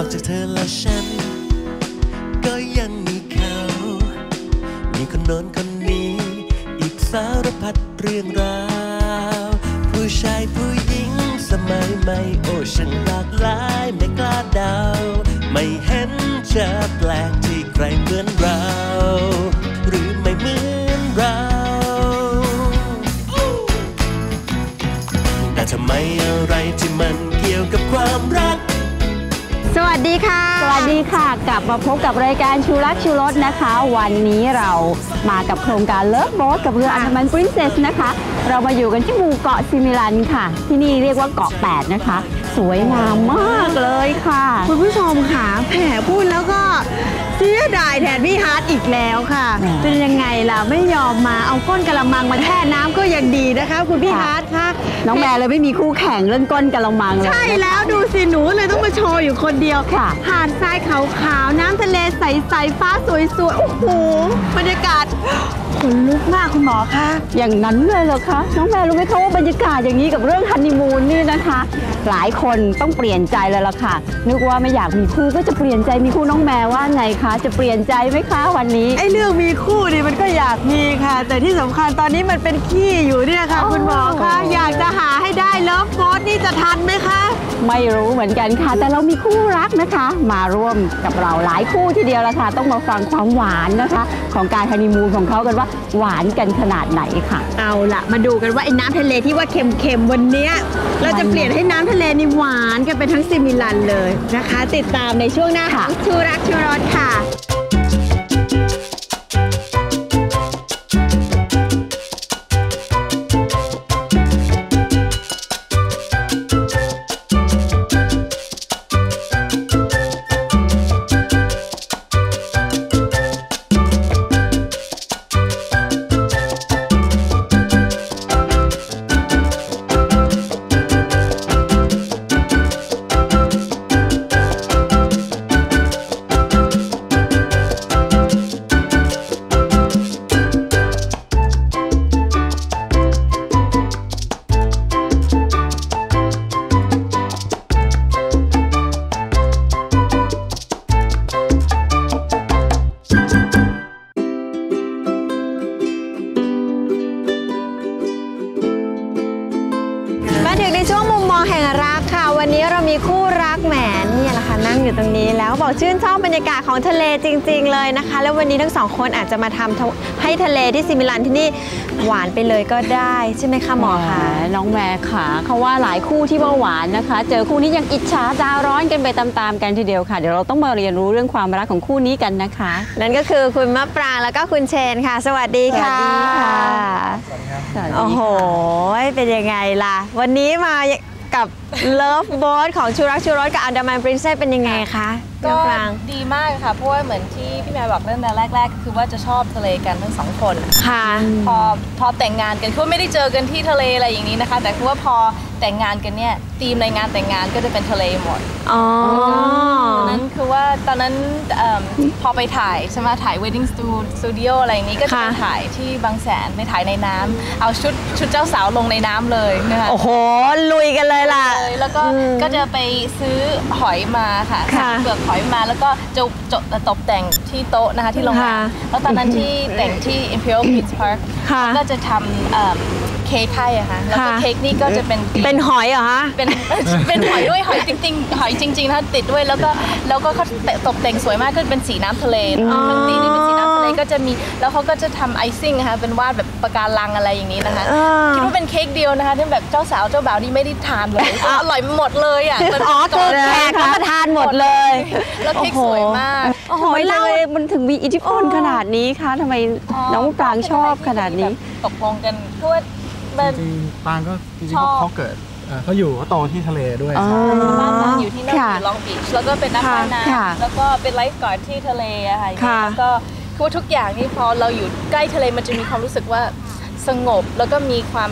จากเธอและฉันก็ยังมีเขามีคนโน้นคนนี้อีกสารพัดเรื่องราวผู้ชายผู้หญิงสมัยใหม่โอ้ช่างหลากหลายไม่กล้าเดาไม่เห็นจะแปลกที่ใครเหมือนเราหรือไม่เหมือนเราแต่ทำไมอะไรที่มันเกี่ยวกับความรักสวัสดีค่ะสวัสดีค่ะกลับมาพบกับรายการชูรักชูรสนะคะวันนี้เรามากับโครงการเลิฟโบ๊ทกับเรืออันดามันปรินเซสนะคะเรามาอยู่กันที่หมู่เกาะซิมิลันค่ะที่นี่เรียกว่าเกาะ8นะคะสวยงามมากเลยค่ะคุณผู้ชมค่ะแผลพูดแล้วก็เสียดายแทนพี่ฮาร์ดอีกแล้วค่ะเป็นยังไงล่ะไม่ยอมมาเอาก้นกะละมังมาแช่น้ำก็ยังดีนะคะคุณพี่ฮาร์ดคะน้องแม่เลยไม่มีคู่แข่งเรื่องก้นกะละมังเลยใช่แล้วดูสิหนูเลยต้องมาโชว์อยู่คนเดียวค่ะหาดทรายขาวๆน้ำทะเลใสๆฟ้าสวยๆโอ้โหบรรยากาศขนลุกมากคุณหมอคะอย่างนั้นเลยเหรอคะน้องแม่รู้ไหมคะว่าบรรยากาศอย่างนี้กับเรื่องฮันนีมูนนี่นะคะหลายคนต้องเปลี่ยนใจเลยล่ะค่ะนึกว่าไม่อยากมีคู่ก็จะเปลี่ยนใจมีคู่น้องแม่ว่าไงคะจะเปลี่ยนใจไหมคะวันนี้ไอ้เรื่องมีคู่นี่มันก็อยากมีค่ะแต่ที่สำคัญตอนนี้มันเป็นขี้อยู่เนี่ยค่ะคุณหมอคะอยากจะหาให้ได้เลิฟโบ๊ทนี่จะทันไหมคะไม่รู้เหมือนกันค่ะแต่เรามีคู่รักนะคะมาร่วมกับเราหลายคู่ทีเดียวละค่ะต้องมาฟังความหวานนะคะของการฮันนีมูนของเขากันว่าหวานกันขนาดไหนค่ะเอาล่ะมาดูกันว่าไอ้น้ำทะเลที่ว่าเค็มๆวันนี้เราจะเปลี่ยนให้น้ำทะเลนี่หวานกันเป็นทั้งซิมิลันเลยนะคะติดตามในช่วงหน้าของชูรักชูรสค่ะในช่วงมุมมองแห่งรักค่ะวันนี้เรามีคู่รักแหมนี่แหละค่ะนั่งอยู่ตรงนี้แล้วบอกชื่นชอบบรรยากาศของทะเลจริงๆเลยนะคะแล้ววันนี้ทั้งสองคนอาจจะมาทำให้ทะเลที่ซิมิลันที่นี่หวานไปเลยก็ได้ใช่ไหมคะหมอคะน้องแม่ค่ะเขาว่าหลายคู่ที่ว่าหวานนะคะเจอคู่นี้ยังอิจฉาดาวร้อนกันไปตามๆกันทีเดียวค่ะเดี๋ยวเราต้องมาเรียนรู้เรื่องความรักของคู่นี้กันนะคะนั่นก็คือคุณมะปรางแล้วก็คุณเชนค่ะสวัสดีค่ะสวัสดีค่ะโอ้โหเป็นยังไงล่ะวันนี้มากับเลิฟโบ๊ทของชูรักชูรสกับอันดามันปรินเซสเป็นยังไงคะก็ดีมากค่ะเพราะว่าเหมือนที่พี่แม่บอกเรื่องแต่แรกๆคือว่าจะชอบทะเลกันทั้งสองคนค่ะพอแต่งงานกันคือไม่ได้เจอกันที่ทะเลอะไรอย่างนี้นะคะแต่คือว่าพอแต่งงานกันเนี่ยธีมในงานแต่งงานก็จะเป็นทะเลหมดนั้นคือว่าตอนนั้นพอไปถ่ายใช่ไหมถ่าย wedding studio อะไรอย่างนี้ก็จะไปถ่ายที่บางแสนไปถ่ายในน้ำเอาชุดเจ้าสาวลงในน้ำเลยนะคะโอ้โหลุยกันเลยล่ะแล้วก็จะไปซื้อหอยมาค่ะเปลือกหอยมาแล้วก็จะตกแต่งที่โต๊ะนะคะที่โรงแรมแล้วตอนนั้นที่แต่งที่ Imperial Beach Park ก็จะทำเค้กให้อะค่ะแล้วก็เค้กนี่ก็จะเป็นหอยเหรอคะเป็นหอยด้วยหอยจริงๆหอยจริงๆนะติดด้วยแล้วก็เขาตกแต่งสวยมากก็เป็นสีน้ำทะเลทั้งตีนี่เป็นสีน้ำทะเลก็จะมีแล้วเขาก็จะทำไอซิ่งนะคะเป็นวาดแบบปะการังอะไรอย่างนี้นะคะคิดว่าเป็นเค้กเดียวนะคะที่แบบเจ้าสาวเจ้าบ่าวนี่ไม่ได้ทานเลยอร่อยหมดเลยอ่ะอ๋อคือแขกรับประทานหมดเลยแล้วเค้กสวยมากโอ้โหเล่ามันถึงมีอิทธิพลขนาดนี้คะทำไมน้องปรางชอบขนาดนี้ตกลงกันเพราะว่าจริงๆปางก็จริงๆเขาเกิดเขาโตที่ทะเลด้วยบ้านปางอยู่ที่นั่นอยู่ลองบีชแล้วก็เป็นนักว่ายน้ำแล้วก็เป็นไลฟ์การ์ดที่ทะเลอะค่ะแล้วก็คือทุกอย่างนี่พอเราอยู่ใกล้ทะเลมันจะมีความรู้สึกว่าสงบแล้วก็มีความแบบ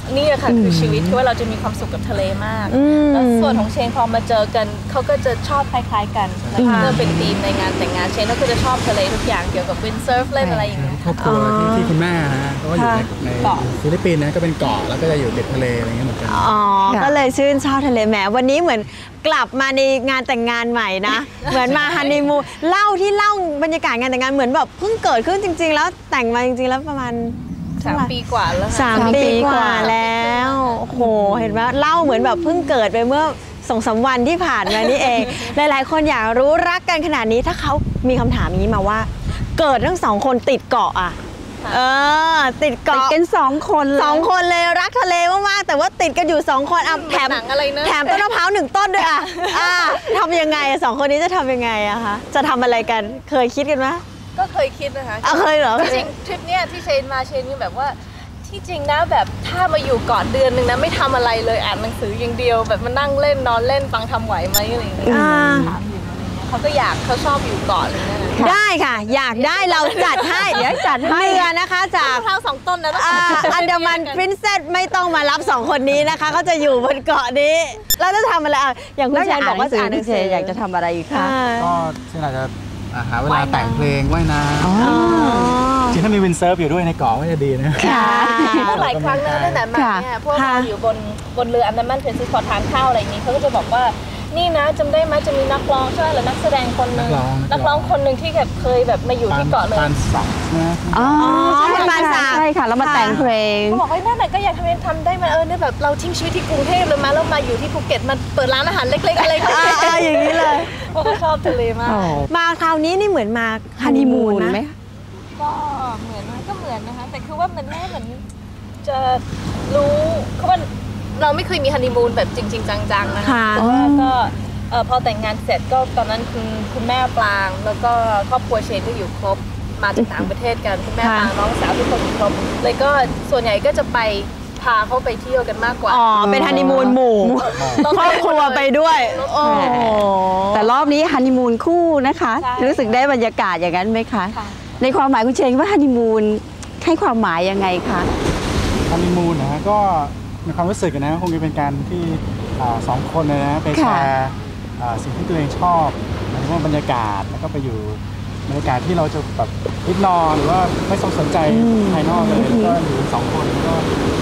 นี่ค่ะคือชีวิตที่ว่าเราจะมีความสุขกับทะเลมากแล้วส่วนของเชนพอมาเจอกันเขาก็จะชอบคล้ายๆกันนะคะก็เป็นธีมในงานแต่งงานเชนก็จะชอบทะเลทุกอย่างเกี่ยวกับวินเซิร์ฟเล่นอะไรอย่างเงี้ยครอบครัวที่คุณแม่นะก็อยู่ในฟิลิปปินส์นะก็เป็นเกาะแล้วก็จะอยู่ติดทะเลอะไรเงี้ยเหมือนกันอ๋อก็เลยชื่นชอบทะเลแหมวันนี้เหมือนกลับมาในงานแต่งงานใหม่นะเหมือนมาฮันนีมูนเล่าบรรยากาศงานแต่งงานเหมือนแบบเพิ่งเกิดขึ้นจริงๆแล้วแต่งมาจริงๆแล้วประมาณ 3 ปีกว่าแล้ว 3 ปีกว่าแล้วโอ้โหเห็นไหมเล่าเหมือนแบบเพิ่งเกิดไปเมื่อ2-3 วันที่ผ่านมานี่เอง หลายๆคนอยากรู้รักกันขนาดนี้ถ้าเขามีคำถามนี้มาว่าเกิดทั้ง2 คนติดเกาะอ่ะติดเกาะกัน2 คน 2 คนเลยรักทะเลมากๆแต่ว่าติดกันอยู่2 คนแถมต้นมะพร้าว1 ต้นด้วยทำยังไง2 คนนี้จะทำยังไงอะคะจะทำอะไรกันเคยคิดกันไหมก็เคยคิดนะคะเคยเหรอจริงทริปเนี้ยที่เชนมานี่แบบว่าที่จริงนะแบบถ้ามาอยู่เกาะเดือนนึงนะไม่ทำอะไรเลยอ่านหนังสืออย่างเดียวแบบมานั่งเล่นนอนเล่นฟังทำไหวไหมอะไรอย่างเงี้ยถามอยู่อะไรเงี้ยเขาชอบอยู่เกาะเลยนะได้ค่ะอยากได้เราจัดให้เดี๋ยวจัดให้เรือนะคะจากมะพร้าว2 ต้นนะอันดามันพรินเซสไม่ต้องมารับ2 คนนี้นะคะเขาจะอยู่บนเกาะนี้เราจะทำอะไรอย่างคุณเชนบอกว่าอ่านหนังสืออยากจะทำอะไรอีกคะก็เช่นอาจจะหาเวลาแต่งเพลงว่ายน้ำจริงถ้ามีวินเซิร์ฟอยู่ด้วยในเกาะก็จะดีนะหลายครั้งนะตั้งแต่มาเนี่ยพวกเราอยู่บนเรืออันดามันเพนซิสพอทานข้าวอะไรอย่างนี้เขาก็จะบอกว่านี่นะจำได้ไหมจะมีนักร้องใช่หรือนักแสดงคนหนึ่งนักร้องคนหนึ่งที่แบบเคยแบบมาอยู่ที่เกาะเลยปานศักดิ์นะปานศักดิ์ใช่ค่ะแล้วมาแต่งเพลงเขาบอกว่านั่นแหละก็อยากทำได้มาเนี่ยแบบเราทิ้งชีวิตที่กรุงเทพเลยมาแล้วมาอยู่ที่ภูเก็ตมาเปิดร้านอาหารเล็กๆอะไรอย่างนี้เลยเพราะเขาชอบทะเลมากมาคราวนี้นี่เหมือนมาฮันนีมูนไหมก็เหมือนนะคะแต่คือว่ามันไม่เหมือนจะรู้เขาว่าเราไม่เคยมีฮันนีมูนแบบจริงๆจังๆนะคะก็พอแต่งงานเสร็จก็ตอนนั้นคุณแม่ปลางแล้วก็ครอบครัวเชนก็อยู่ครบมาจากต่างประเทศกันคุณแม่ปลางน้องสาวทุกคนอยู่ครบเลยก็ส่วนใหญ่ก็จะไปพาเขาไปเที่ยวกันมากกว่าเป็นฮันนีมูนหมู่ครอบครัวไปด้วยแต่รอบนี้ฮันนีมูนคู่นะคะรู้สึกได้บรรยากาศอย่างนั้นไหมคะในความหมายคุณเชนว่าฮันนีมูนให้ความหมายยังไงคะฮันนีมูนนะก็ในความรู้สึกนะคงจะเป็นการที่2 คนเลยนะไปแชร์สิ่งที่ตัวเองชอบหมายถึงว่าบรรยากาศแล้วก็ไปอยู่บรรยากาศที่เราจะแบบอิกนอร์หรือว่าไม่สนใจภายนอกเลยแล้วก็อยู่2 คนก็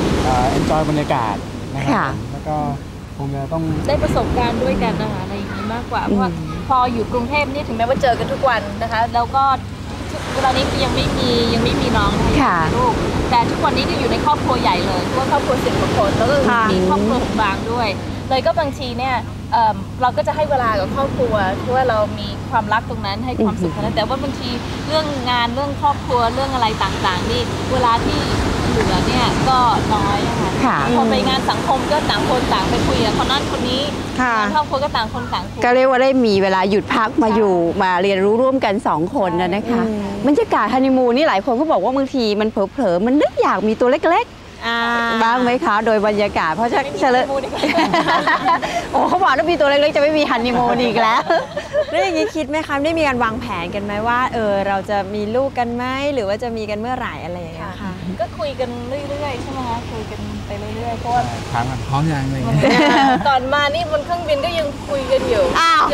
enjoy บรรยากาศนะครับแล้วก็คงจะต้องได้ประสบการณ์ด้วยกันนะคะอะไรอย่างนี้มากกว่าเพราะว่าพออยู่กรุงเทพนี่ถึงแม้ว่าเจอกันทุกวันนะคะแล้วก็เวลานี้ยังไม่มีน้องนะคะลูกแต่ทุกวันนี้ก็อยู่ในครอบครัวใหญ่เลยเพราะว่าครอบครัว10 กว่าคนแล้วก็มีครอบครัวของบางด้วยเลยก็บางทีเนี่ยเราก็จะให้เวลากับครอบครัวเพราะว่าเรามีความรักตรงนั้นให้ความสุขนั้นแต่ว่าบางทีเรื่องงานเรื่องครอบครัวเรื่องอะไรต่างๆนี่เวลาที่เหลือเนี่ยก็น้อยนะคะพอไปงานสังคมก็ต่างคนต่างไปคุยกับคนนั้นคนนี้งานครอบครัวก็ต่างคนต่างคุยก็เรียกว่าได้มีเวลาหยุดพักมาอยู่มาเรียนรู้ร่วมกัน2 คนนะคะบรรยากาศฮันนีมูนนี่หลายคนก็บอกว่าบางทีมันเผลอๆมันนึกอยากมีตัวเล็กบ้างไหมคะโดยบรรยากาศเพราะจะเลยโอ้เขาบอกว่ามีตัวเล็กๆจะไม่มีฮันนีมูนอีกแล้วแล้วอย่างนี้คิดไหมคะได้มีการวางแผนกันไหมว่าเราจะมีลูกกันไหมหรือว่าจะมีกันเมื่อไหร่อะไรอย่างเงี้ยค่ะก็คุยกันเรื่อยๆใช่ไหมคะคุยกันไปเรื่อยๆเพราะว่าถามกันพร้อมยังอะไรเงี้ยก่อนมานี่บนเครื่องบินก็ยังคุยกันอยู่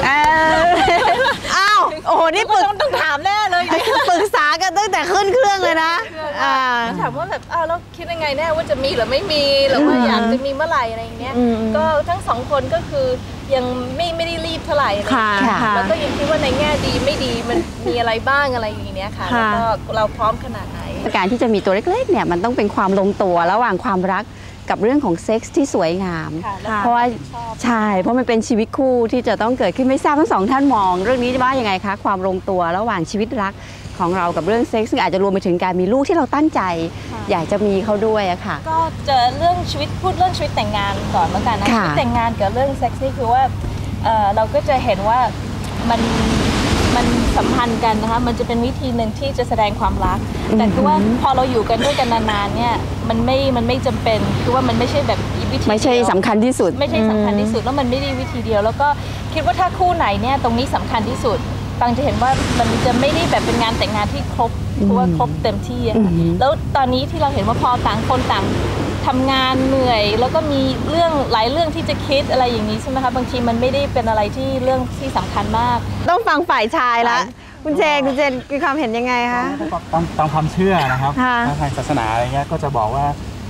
โอ้โหนี่ต้องถามแน่เลยปรึกษากันตั้งแต่ขึ้นเครื่องเลยนะถามว่าแบบแล้วคิดยังไงแน่ว่าจะมีหรือไม่มีหรือว่าอยากจะมีเมื่อไหร่อะไรอย่างเงี้ยก็ทั้ง2 คนก็คือยังไม่ได้รีบเท่าไหร่แล้วก็ยังคิดว่าในแง่ดีไม่ดีมันมีอะไรบ้างอะไรอย่างเงี้ยค่ะแล้วก็เราพร้อมขนาดไหนการที่จะมีตัวเล็กๆเนี่ยมันต้องเป็นความลงตัวระหว่างความรักกับเรื่องของเซ็กส์ที่สวยงามเพราะว่าใช่เพราะมันเป็นชีวิตคู่ที่จะต้องเกิดขึ้นไม่ทราบทั้ง2 ท่านมองเรื่องนี้ว่ายังไงคะความลงตัวระหว่างชีวิตรักของเรากับเรื่องเซ็กส์ซึ่งอาจจะรวมไปถึงการมีลูกที่เราตั้งใจอยากจะมีเขาด้วยอะค่ะก็จะเรื่องชีวิตพูดเรื่องชีวิตแต่งงานก่อนแล้วกันนะชีวิตแต่งงานกับเรื่องเซ็กส์นี่คือว่าเราก็จะเห็นว่ามันสัมพันธ์กันนะคะมันจะเป็นวิธีหนึ่งที่จะแสดงความรักแต่คือว่าพอเราอยู่กันด้วยกันนานๆเนี่ยมันไม่จำเป็นคือว่ามันไม่ใช่แบบวิธีไม่ใช่สำคัญที่สุดไม่ใช่สำคัญที่สุดแล้วมันไม่ได้วิธีเดียวแล้วก็คิดว่าถ้าคู่ไหนเนี่ยตรงนี้สำคัญที่สุดฟังจะเห็นว่ามันจะไม่ได้แบบเป็นงานแต่งงานที่ครบเพราะว่าครบเต็มที่แล้วตอนนี้ที่เราเห็นว่าพอต่างคนต่างททำงานเหนื่อยแล้วก็มีเรื่องหลายเรื่องที่จะคิดอะไรอย่างนี้ใช่ไหมคะบางทีมันไม่ได้เป็นอะไรที่เรื่องที่สำคัญมากต้องฟังฝ่ายชายละคุณเจนมีความเห็นยังไงคะตามความเชื่อนะครับค่ะทางศาสนาอะไรเงี้ยก็จะบอกว่า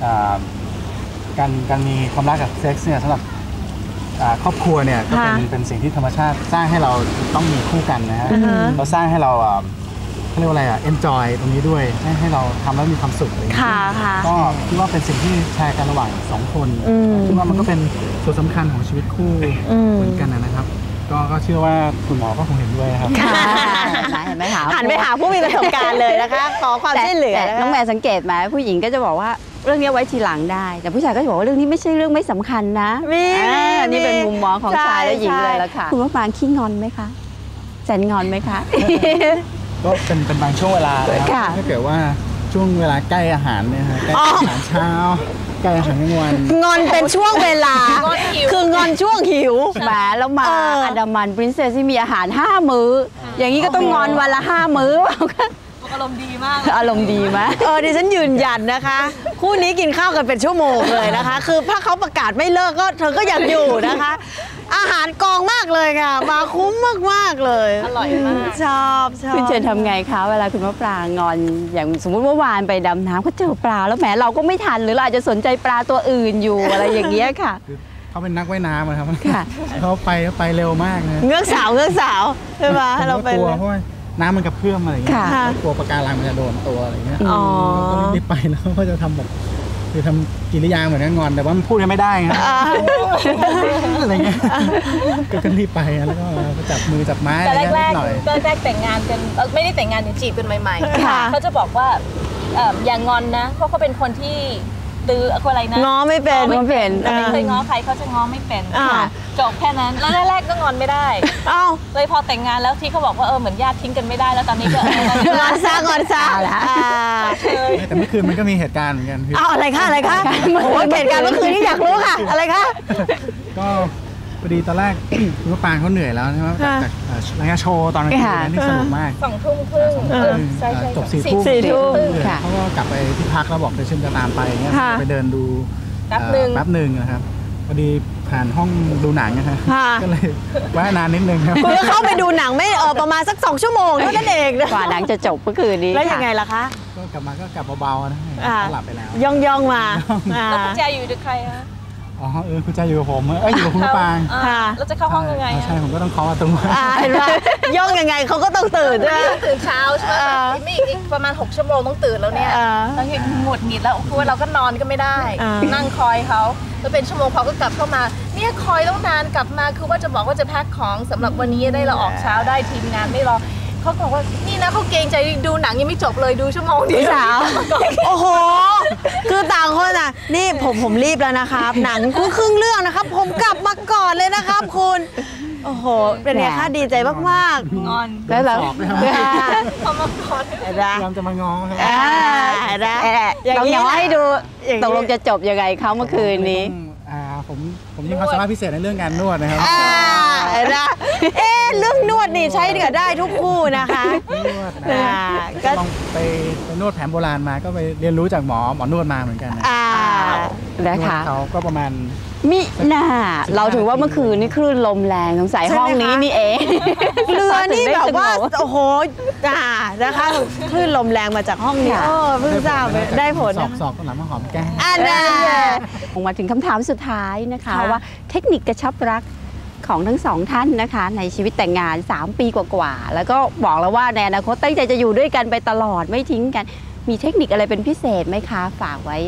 การมีความรักกับเซ็กซ์เนี่ยสำหรับครอบครัวเนี่ยก็เป็นสิ่งที่ธรรมชาติสร้างให้เราต้องมีคู่กันนะฮะเราสร้างให้เราเขาเรียกว่าอะไรenjoy ตรงนี้ด้วยให้เราทำแล้วมีความสุขอะไรอย่างเงี้ยก็คิดว่าเป็นสิ่งที่แชร์กันระหว่าง2คนคิดว่ามันก็เป็นส่วนสำคัญของชีวิตคู่เหมือนกันนะครับก็เชื่อว่าคุณหมอก็คงเห็นด้วยนะครับเห็นไหมคะหันไปหาผู้มีประสบการณ์เลยนะคะขอความช่วยเหลือน้องแม่สังเกตไหมผู้หญิงก็จะบอกว่าเรื่องนี้ไว้ทีหลังได้แต่ผู้ชายก็จะบอกว่าเรื่องนี้ไม่ใช่เรื่องไม่สำคัญนะนี่เป็นมุมมองของชายและหญิงเลยละค่ะคุณว่าปางขี้งอนไหมคะแสนงอนไหมคะก็เป็นบางช่วงเวลานะครับถ้าเกิดว่าช่วงเวลาใกล้อาหารเนี่ยฮะใกล้อาหารเช้าใกล้อาหารกลางวันงอนเป็นช่วงเวลาคืองอนช่วงหิวแหมแล้วมาอันดามันปรินเซสที่มีอาหาร5 มื้ออย่างนี้ก็ต้องงอนวันละ5 มื้ออารมณ์ดีมากอารมณ์ดีไหมดิฉันยืนยันนะคะคู่นี้กินข้าวกันเป็นชั่วโมงเลยนะคะคือถ้าเขาประกาศไม่เลิกก็เธอก็ยังอยู่นะคะอาหารกองมากเลยค่ะมาคุ้มมากๆเลยอร่อยมากชอบคุณเจนทำไงคะเวลาคุณมะปรางงอนอย่างสมมุติเมื่อวานไปดำน้ำก็เจอปลาแล้วแหมเราก็ไม่ทันหรือเราอาจจะสนใจปลาตัวอื่นอยู่อะไรอย่างเงี้ยค่ะเขาเป็นนักว่ายน้ำครับเขาไปเร็วมากนะเงือกสาวใช่ไหมเราไปกลัวเพราะน้ำมันกระเพื่อมอะไรอย่างเงี้ยกลัวปะการังมันจะโดนตัวอะไรเงี้ยก็รีบไปแล้วก็จะทำแบบคือทำกิริยาเหมือนงอนแต่ว่ามันพูดยังไม่ได้ครับอะไรเงี้ยก็รีบไปแล้วก็จับมือจับไม้อะไรนิดหน่อยแรกแต่งงานกันไม่ได้แต่งงานเนี่ยจีบกันใหม่ๆเขาจะบอกว่าอย่างงอนนะเพราะเขาเป็นคนที่ตื้ออะไรนะง้อไม่เป็นไม่เคยง้อใครเขาจะง้อไม่เป็นจบแค่นั้นแล้วแรกก็งอนไม่ได้เลยพอแต่งงานแล้วที่เขาบอกว่าเหมือนญาติทิ้งกันไม่ได้แล้วตอนนี้ก็งอนซะแล้วแต่เมื่อคืนมันก็มีเหตุการณ์เหมือนกันอะไรคะเหตุการณ์เมื่อคืนนี่อยากรู้ค่ะอะไรคะก็พอดีตอนแรกคุณปางเขาเหนื่อยแล้วใช่ไหมจากรายการโชว์ตอนกลางคืนนี่สนุกมาก 2 ทุ่มครึ่งจบ4 ทุ่มเขาก็กลับไปที่พักแล้วบอกเดี๋ยวฉันจะตามไปเงี้ยไปเดินดูแป๊บหนึ่งนะครับพอดีผ่านห้องดูหนังนะครับก็เลยแวะนานนิดนึงครับคุณก็เข้าไปดูหนังไม่ประมาณสัก2 ชั่วโมงเท่านั้นเองกว่าหนังจะจบเมื่อคืนนี้แล้วยังไงล่ะคะก็กลับมาก็กลับเบาๆนะหลับไปแล้วย่องมาแล้วคุณแจอยู่ด้วยใครคะคุณใจอยู่กับผมอยู่กับคุณปางเราจะเข้าห้องยังไงใช่ผมก็ต้องเคาะประตูเห็นไหมย่องยังไงเขาก็ต้องตื่นใช่ไหมตื่นเช้าใช่ไหมไม่อีกประมาณ6 ชั่วโมงต้องตื่นแล้วเนี่ยแล้วเห็นหงุดหงิดแล้วคือเราก็นอนก็ไม่ได้นั่งคอยเขาแล้วเป็นชั่วโมงเขาก็กลับเข้ามาเนี่ยคอยต้องนานกลับมาคือว่าจะบอกว่าจะแพ็คของสำหรับวันนี้ได้เราออกเช้าได้ทีมงานไม่รอเขาบอกว่านี่นะเขาเกรงใจดูหนังยังไม่จบเลยดูชั่วโมงเดียวโอ้โหคือต่างคนนี่ผมรีบแล้วนะครับหนังครึ่งเรื่องนะครับผมกลับมาก่อนเลยนะครับคุณโอ้โหเป็นไงคะดีใจมากๆงอนแล้วเราเขามาก่อนพยายามจะมางอเราย้อนให้ดูตกลงจะจบยังไงเขาเมื่อคืนนี้ผมมีความสามารถพิเศษในเรื่องการนวดนะครับเรื่องนวดนี่ใช้ได้ทุกคู่นะคะก็ลองไปนวดแผนโบราณมาก็ไปเรียนรู้จากหมอนวดมาเหมือนกันนะคะเขาก็ประมาณมิน่าเราถือว่าเมื่อคืนนี่คลื่นลมแรงสงสัยห้องนี้นี่เองเรือนี่แบบว่าโอ้โหนะคะคลื่นลมแรงมาจากห้องนี้เพิ่งทราบได้ผลสอบหลังมาหอมแก้มมาถึงคำถามสุดท้ายนะคะว่าเทคนิคกระชับรักของทั้ง2 ท่านนะคะในชีวิตแต่งงาน3 ปีกว่าๆแล้วก็บอกแล้วว่าในอนาคตตั้งใจจะอยู่ด้วยกันไปตลอดไม่ทิ้งกันมีเทคนิคอะไรเป็นพิเศษไหมคะฝากไว้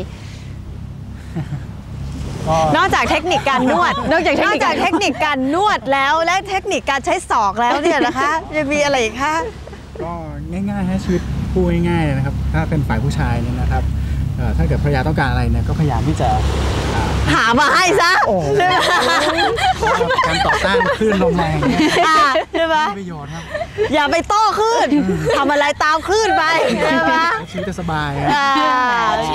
นอกจากเทคนิคการนวดนอกจากเทคนิคการนวดแล้วและเทคนิคการใช้ศอกแล้วเนี่ยนะคะจะมีอะไรอีกคะก็ง่ายๆให้ชีวิตคู่ง่ายๆนะครับถ้าเป็นฝ่ายผู้ชายเนี่ยนะครับถ้าเกิดภรรยาต้องการอะไรเนี่ยก็พยายามที่จะหามาให้ซะการต่อต้านคลื่นลมแรงใช่ไหมประโยชน์ครับอย่าไปโต้คลื่นทำอะไรตามคลื่นไปใช่ไหมชีวิตจะสบายชีวิต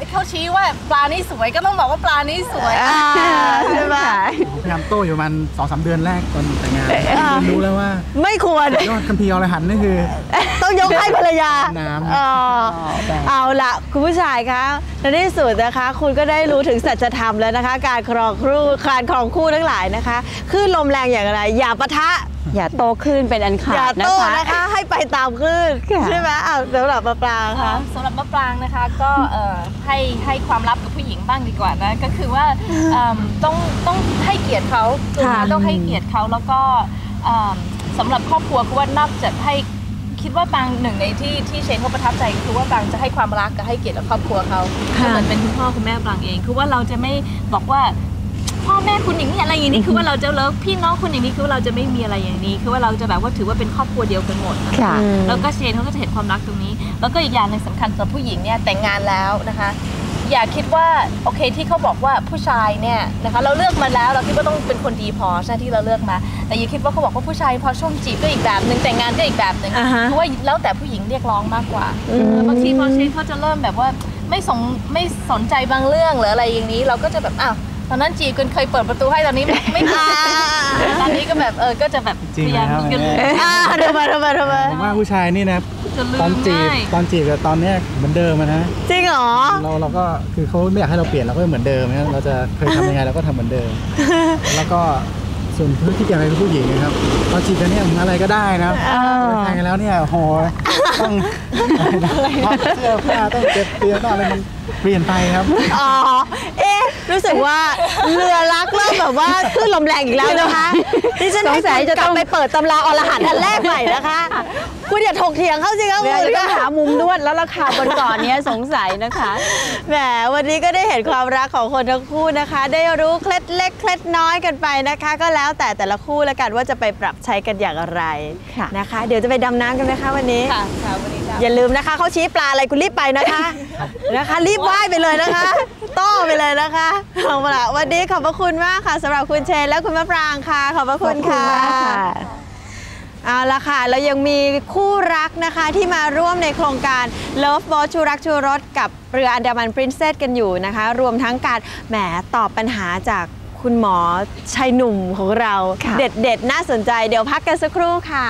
เขาชี้ว่าปลานี่สวยก็ต้องบอกว่าปลานี่สวยใช่ไหมผมพยายามโต้อยู่มัน2-3 เดือนแรกตอนแต่งงานรู้แล้วว่าไม่ควรยอดคัมภีร์อรหันต์นี่คือต้องยกให้ภรรยาน้ำเอาละคุณผู้ชายคะในที่สุดนะคะคุณก็ได้รู้ถึงสัจธรรมแล้วนะคะการครองคู่ทั้งหลายนะคะคลื่นลมแรงอย่างไรอย่าปะทะอย่าโตขึ้นเป็นอันขาดอย่าโตนะคะให้ไปตามคลื่นใช่ไหมสำหรับมะปรางค่ะสำหรับมะปรางนะคะก็ให้ความลับกับผู้หญิงบ้างดีกว่านะก็คือว่าต้องให้เกียรติเขาต้องให้เกียรติเขาแล้วก็สำหรับครอบครัวคือว่านอกจากให้คิดว่าบางหนึ่งในที่เชนเขาประทับใจคือว่าบางจะให้ความรักกับให้เกียรติกับครอบครัวเขาเหมือนเป็นคุณพ่อคุณแม่บางเองคือว่าเราจะไม่บอกว่าพ่อแม่คุณอย่างนี้อะไรอย่างนี้คือว่าเราจะเลิกพี่น้องคุณอย่างนี้คือว่าเราจะไม่มีอะไรอย่างนี้คือว่าเราจะแบบว่าถือว่าเป็นครอบครัวเดียวกันหมดนะคะแล้วก็เชนเขาก็จะเห็นความรักตรงนี้แล้วก็อีกอย่างหนึ่งสำคัญสำหรับผู้หญิงเนี่ยแต่งงานแล้วนะคะอย่าคิดว่าโอเคที่เขาบอกว่าผู้ชายเนี่ยนะคะเราเลือกมาแล้วเราคิดว่าต้องเป็นคนดีพอใช่ที่เราเลือกมาแต่อย่าคิดว่าเขาบอกว่าผู้ชายพอช่วงจีบก็อีกแบบหนึ่งแต่งงานก็อีกแบบหนึ่งเพราะว่าแล้วแต่ผู้หญิงเรียกร้องมากกว่าบางทีพอเชนเขาจะเริ่มแบบว่าไม่สนใจบางเรื่องหรืออะไรอย่างนี้เราก็จะแบบอ้าวตอนนั้นจีบกันเคยเปิดประตูให้ตอนนี้ไม่ตอนนี้ก็แบบก็จะแบบพยายามกันทำไมผมว่าผู้ชายนี่นะตอนจีบกับตอนนี้เหมือนเดิมนะจริงเหรอเราก็คือเขาไม่อยากให้เราเปลี่ยนเราก็เหมือนเดิมนะเราจะเคยทำยังไงเราก็ทำเหมือนเดิมแล้วก็ส่วนพฤติกรรมของผู้หญิงนะครับตอนจีบกันเนี่ยอะไรก็ได้นะแต่งกันแล้วเนี่ยโหต้องเสื้อผ้าต้องเก็บเปลี่ยนต้องอะไรมันเปลี่ยนไปครับรู้สึกว่าเรือรักเริ่มแบบว่าคลื่นลมแรงอีกแล้วนะคะดิฉันสงสัยจะต้องไปเปิดตำราอรหันต์อันแรกใหม่นะคะคุณอย่าถกเถียงเข้าสิคะคุณก็หามุมนวดแล้วราคาบนเกาะนี้สงสัยนะคะแหมวันนี้ก็ได้เห็นความรักของคนทั้งคู่นะคะได้รู้เคล็ดเล็กเคล็ดน้อยกันไปนะคะก็แล้วแต่ละคู่แล้วกันว่าจะไปปรับใช้กันอย่างไรนะคะเดี๋ยวจะไปดำน้ำกันไหมคะวันนี้ค่ะวันนี้อย่าลืมนะคะเขาชี้ปลาอะไรคุณรีบไปนะคะรีบว่ายไปเลยนะคะต้อไปเลยนะคะเอาละวันนี้ขอบพระคุณมากค่ะสำหรับคุณเชนและคุณมะปรางค่ะขอบพระคุณค่ะเอาละค่ะเรายังมีคู่รักนะคะที่มาร่วมในโครงการ Love Boat ชูรักชูรสกับเรืออันดามัน Princess กันอยู่นะคะรวมทั้งการแหมตอบปัญหาจากคุณหมอชายหนุ่มของเราเด็ดน่าสนใจเดี๋ยวพักกันสักครู่ค่ะ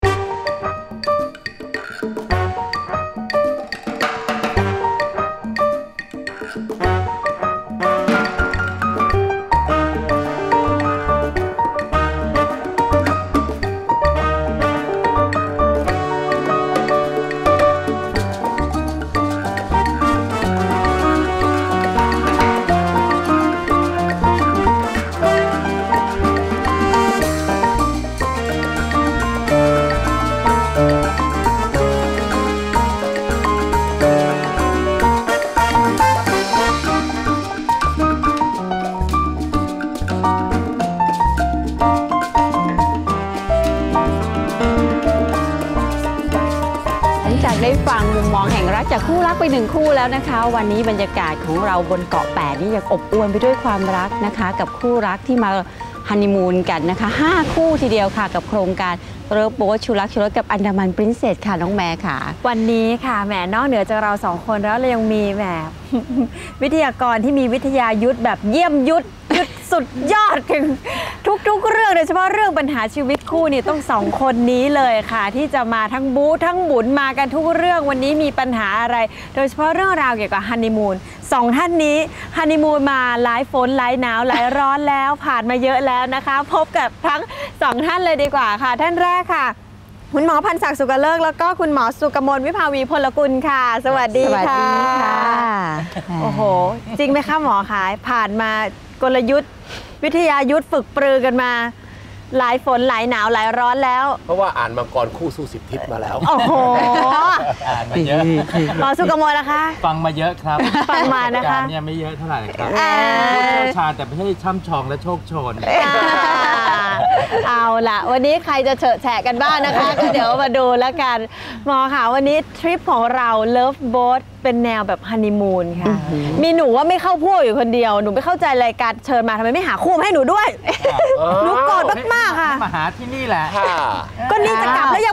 ได้ฟังมุมมองแห่งรักจากคู่รักไป1คู่แล้วนะคะวันนี้บรรยากาศของเราบนเกาะ8นี่ยังอบอวลไปด้วยความรักนะคะกับคู่รักที่มาฮันนีมูนกันนะคะ5คู่ทีเดียวค่ะกับโครงการเลิฟโบ๊ทชูรักชูรสกับอันดามัน Princess ค่ะน้องแม่ค่ะวันนี้ค่ะแหมนอกเหนือจากเรา2คนแล้วเรายังมีแหมวิทยากรที่มีวิทยายุทธแบบเยี่ยมยุทธสุดยอดถึงทุกเรื่องโดยเฉพาะเรื่องปัญหาชีวิตคู่นี่ต้อง2คนนี้เลยค่ะที่จะมาทั้งบู๊ทั้งบุญมากันทุกเรื่องวันนี้มีปัญหาอะไรโดยเฉพาะเรื่องราวเกี่ยวกับฮันนีมูน2ท่านนี้ฮันนีมูนมาหลายฝนหลายหนาวหลายร้อนแล้วผ่านมาเยอะแล้วนะคะพบกับทั้ง2ท่านเลยดีกว่าค่ะท่านแรกค่ะคุณหมอพันศักดิ์สุกเลิกแล้วก็คุณหมอสุกมลวิภาวีพลกุลค่ะสวัสดีค่ะโอ้โหจริงไหมคะหมอคะผ่านมากลยุทธ์วิทยายุทธฝึกปรือกันมาหลายฝนหลายหนาวหลายร้อนแล้วเพราะว่าอ่านมังกรคู่สู้10 ทิศมาแล้วโอ้โหอ่านมาเยอะหมอสุกมลนะคะฟังมาเยอะครับฟังมานะคะการเนี่ยไม่เยอะเท่าไหร่ครับผู้เชี่ยวชาญแต่ไม่ใช่ช่ำชองและโชคโชนเอาล่ะวันนี้ใครจะเฉอะแฉะกันบ้างนะคะก็เดี๋ยวมาดูแล้วกันหมอค่ะวันนี้ทริปของเรา Love Boat เป็นแนวแบบฮันนีมูนค่ะมีหนูว่าไม่เข้าพวกอยู่คนเดียวหนูไม่เข้าใจรายการเชิญมาทำไมไม่หาคู่ให้หนูด้วยหนูกอดมากๆค่ะมาหาที่นี่แหละก็นี่จะกลับแล้วยังไม่ได้อะไร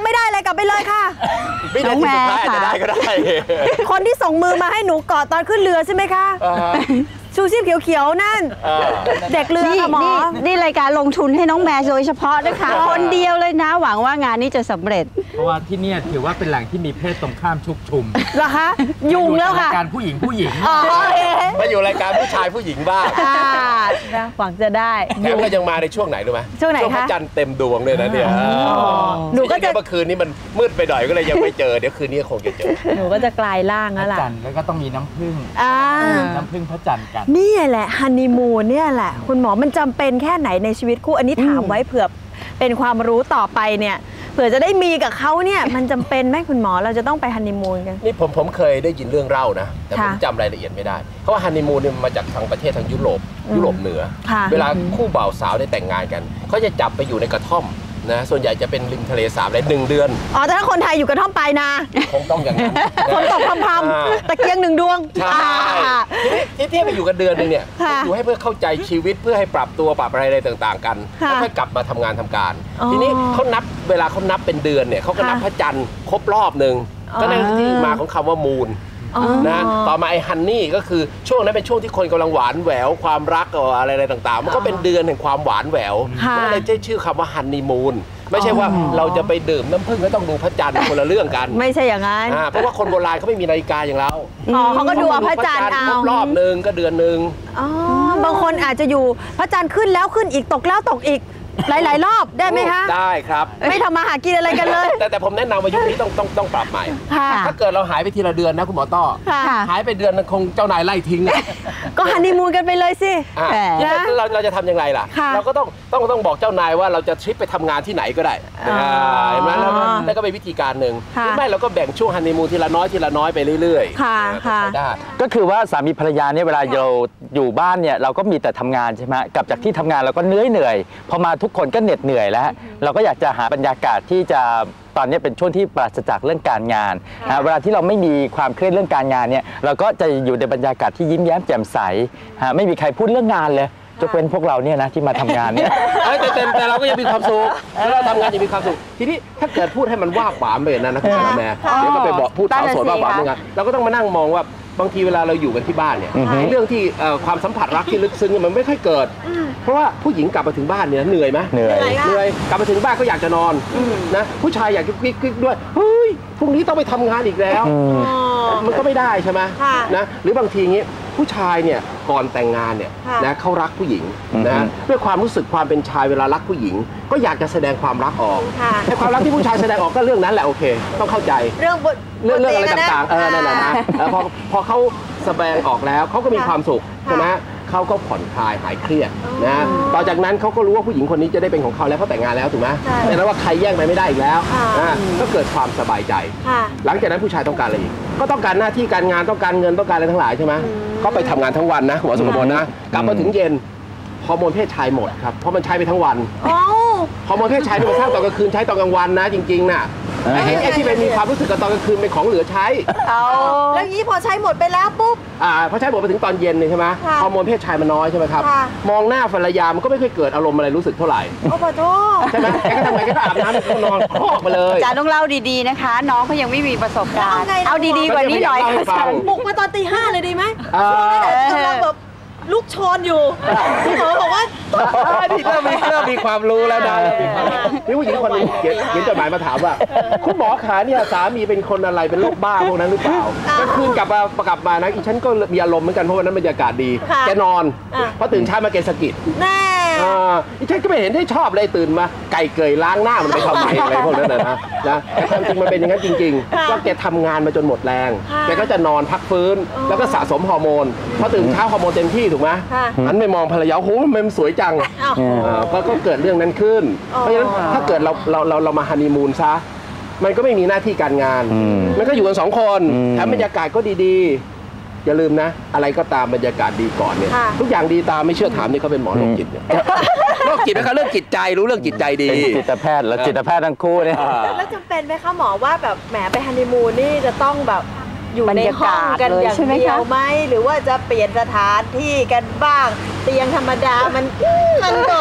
ลับไปเลยค่ะวินาทีสุดท้ายอาจจะได้ก็ได้คนที่ส่งมือมาให้หนูกอดตอนขึ้นเรือใช่ไหมคะชูชีพเขียวๆนั่นเด็กเรือค่ะหมอนี่รายการลงทุนให้น้องแมวโดยเฉพาะนะคะ คนเดียวเลยนะหวังว่างานนี้จะสำเร็จเพราะว่าที่เนี่ยถือว่าเป็นแหล่งที่มีเพศตรงข้ามชุกชุมเหรอคะยุงแล้วค่ะการผู้หญิงมาอยู่รายการผู้ชายผู้หญิงบ้างนะหวังจะได้แถมก็ยังมาในช่วงไหนรู้ไหมช่วงไหนคะพระจันทร์เต็มดวงเลยนะเนี่ยหนูก็จะเมื่อคืนนี้มันมืดไปหน่อยก็เลยยังไม่เจอเดี๋ยวคืนนี้คงจะเจอหนูก็จะกลายร่างพแล้วระล่ะจันทร์แล้วก็ต้องมีน้ำผึ้ง น้ำผึ้งพระจันทร์กันนี่แหละฮันนีมูนเนี่ยแหละคุณหมอมันจำเป็นแค่ไหนในชีวิตคู่อันนี้ถามไว้เผื่อเป็นความรู้ต่อไปเนี่ยเผื่อจะได้มีกับเขาเนี่ยมันจำเป็นไหมคุณหมอเราจะต้องไปฮันนีมูนกันนี่ผมเคยได้ยินเรื่องเล่านะแต่ผมค่ะจำรายละเอียดไม่ได้เพราะว่าฮันนีมูนเนี่ยมาจากทางประเทศทางยุโรปเหนือค่ะเวลาคู่บ่าวสาวได้แต่งงานกันเขาจะจับไปอยู่ในกระท่อมนะส่วนใหญ่จะเป็นริมทะเลสาบเลย1 เดือนอ๋อแต่ถ้าคนไทยอยู่กระท่อมปลายนาคงต้องอย่างนั้นฝนตกพรำๆตะเกียง1 ดวงใช่ที่ไปอยู่กันเดือนนึงเนี่ยค่ะอยู่ให้เพื่อเข้าใจชีวิตเพื่อให้ปรับตัวปรับอะไรต่างๆกันค่ะแล้วค่อยกลับมาทำงานทำการอ๋อทีนี้เขานับเวลาเขานับเป็นเดือนเนี่ยเขาก็นับค่ะพระจันทร์ครบรอบหนึ่งก็นั่นคือที่มาของคำว่ามูล นะต่อมาไอ้ฮันนี่ก็คือช่วงนั้นเป็นช่วงที่คนกำลังหวานแหววความรักอะไรต่างๆมันก็เป็นเดือนแห่งความหวานแหววค่ะมันเลยได้ชื่อคำว่าฮันนีมูนไม่ใช่ว่าเราจะไปดื่มน้ำผึ้งแล้วต้องดูพระจันทร์คนละเรื่องกันไม่ใช่อย่างนั้นเพราะว่าคนโบราณเขาไม่มีนาฬิกาอย่างเราอ๋อเขาก็ดูเอาพระจันทร์คเอารบรอบหนึ่งก็เดือนหนึ่งอ๋อบางคนอาจจะอยู่พระจันทร์ขึ้นแล้วขึ้นอีกตกแล้วตกอีกหลายๆรอบได้ไหมคะได้ครับไม่ทำมาหากินอะไรกันเลยแต่ผมแนะนำว่ายุคนี้ต้องปรับใหม่ค่ะถ้าเกิดเราหายไปทีละเดือนนะคุณหมอต้อค่ะหายไปเดือนนึงคงเจ้านายไล่ทิ้งอะก็ฮันนีมูนกันไปเลยสิอ่ะนะเราจะทำยังไงล่ะค่ะเราก็ต้องบอกเจ้านายว่าเราจะทริปไปทำงานที่ไหนก็ได้อ๋อเห็นไหมแล้วนั่นก็เป็นวิธีการหนึ่งค่ะหรือไม่เราก็แบ่งช่วงฮันนีมูนทีละน้อยไปเรื่อยๆค่ะก็ค่ะใช้ได้ก็คือว่าสามีภรรยาเนี่ยเวลาเราอยู่บ้านเนี่ยเราก็มีแต่ทำงานใช่ไหมกลับจากที่ทำงานเราก็เหนื่อยพอมาทุกคนก็เหน็ดเหนื่อยแล้ว เราก็อยากจะหาบรรยากาศที่จะตอนนี้เป็นช่วงที่ปราศจากเรื่องการงานเวลาที่เราไม่มีความเครียดเรื่องการงานเนี่ยเราก็จะอยู่ในบรรยากาศที่ยิ้มแย้มแจ่มใสไม่มีใครพูดเรื่องงานเลยยกเว้นพวกเราเนี่ยนะที่มาทำงานเนี่ยแต่เราก็ยังมีความสุขแล้วเราทำงานยังมีความสุขทีนี้ถ้าเกิดพูดให้มันว่าหวานไปนะคุณแม่เดี๋ยวก็ไปบอกพูดสาวโสดว่าหวานเหมือนกันเราก็ต้องมานั่งมองว่าบางทีเวลาเราอยู่กันที่บ้านเนี่ยเรื่องที่ความสัมผัสรักที่ลึกซึ้งมันไม่ค่อยเกิด เพราะว่าผู้หญิงกลับมาถึงบ้านเนี่ยเหนื่อยไหมเหนื่อยกลับมาถึงบ้านก็อยากจะนอนนะผู้ชายอยากจะคลิกด้วยเฮ้ยพรุ่งนี้ต้องไปทำงานอีกแล้วมันก็ไม่ได้ใช่ไหมค่ะนะหรือบางทีงี้ผู้ชายเนี่ยก่อนแต่งงานเนี่ยค่ะนะเขารักผู้หญิงนะด้วยความรู้สึกความเป็นชายเวลารักผู้หญิง ก็อยากจะแสดงความรักออกค่ะไอ้ความรักที่ผู้ชายแสดงออกก็เรื่องนั้นแหละโอเค ต้องเข้าใจเรื่องเรื่องอะไรต่างๆนั่นแหละนะพอเขาแสดงออกแล้วเขาก็มีความสุขใช่ไหมเขาก็ผ่อนคลายหายเครียดนะต่อจากนั้นเขาก็รู้ว่าผู้หญิงคนนี้จะได้เป็นของเขาแล้วเขาแต่งงานแล้วถูกไหมแต่แล้วว่าใครแย่งไปไม่ได้อีกแล้วก็เกิดความสบายใจค่ะหลังจากนั้นผู้ชายต้องการอะไรอีกก็ต้องการหน้าที่การงานต้องการเงินต้องการอะไรทั้งหลายใช่ไหมก็ไปทำงานทั้งวันนะหัวสมบูรณ์นะกลับมาถึงเย็นฮอร์โมนเพศชายหมดครับเพราะมันใช้ไปทั้งวันอ๋อฮอร์โมนเพศชายมันสร้างตอนกลางคืนใช้ตอนกลางวันนะจริงๆน่ะไอ้ที่เป็นมีความรู้สึกกับตอนกลางคืนเป็นของเหลือใช้แล้วนี้พอใช้หมดไปแล้วปุ๊บพอใช้หมดไปถึงตอนเย็นเลยใช่ไหมค่ะฮอร์โมนเพศชายมันน้อยใช่ไหมครับค่ะมองหน้าภรรยามันก็ไม่ค่อยเกิดอารมณ์อะไรรู้สึกเท่าไหร่โอ้ขอโทษใช่ไหมแกก็ทำไงแกก็อาบน้ำแล้วก็นอนคลอกมาเลยอาจารย์ต้องเล่าดีๆนะคะ น้องเขายังไม่มีประสบการณ์เอาไงล่ะเอาดีๆกว่านี้หน่อยก็จะพยายามเล่าให้ฟังบุกมาตอนตี 5เลยดีไหมอ่ากำลังแบบลูกชนอยู่พี่หมอบอกว่านี่เริ่มมีความรู้แล้วนะนี่ผู้หญิงคนหนึงเขียนจดหมายมาถามว่าคุณหมอขาเนี่ยสามีเป็นคนอะไรเป็นโรคบ้าพวกนั้นหรือเปล่ากลางคืนกลับมานะอีฉันก็มีอารมณ์เหมือนกันเพราะวันนั้นบรรยากาศดีค่ะแกนอนอ่ะพอตื่นเช้ามาแกสะกิดแน่อีฉันก็ไม่เห็นได้ชอบเลยตื่นมาไก่เกยล้างหน้ามันไปทำไมอะไรพวกนั้นนะแต่ความจริงมันเป็นอย่างนั้นจริงๆก็แกทำงานมาจนหมดแรงแกก็จะนอนพักฟื้นแล้วก็สะสมฮอร์โมนพอตื่นเช้าฮอร์โมนเต็มที่ถูกไหมค่ะหันไปมองภรรยาโอ้โหมันสวยจัง ก็เกิดเรื่องนั้นขึ้น เพราะฉะนั้นถ้าเกิดเรามาฮันนีมูนซะมันก็ไม่มีหน้าที่การงาน มันก็อยู่กัน2 คนแถมบรรยากาศก็ดีๆอย่าลืมนะ อะไรก็ตามบรรยากาศดีก่อนเนี่ยค่ะทุกอย่างดีตามไม่เชื่อถามนี่เขาเป็นหมอโรคจิตเนี่ยโรคจิตนะครับเรื่องจิตใจรู้เรื่องจิตใจดีเป็นจิตแพทย์และจิตแพทย์ทั้งคู่เนี่ยแล้วจำเป็นไหมคะหมอว่าแบบแหมไปฮันนีมูนนี่จะต้องแบบอยู่บรในรยาห้อกาง ศกันเลยอย่างใช่ไหมเดียคะวไหมหรือว่าจะเปลี่ยนสถานที่กันบ้าง เตียงธรรมดามันก็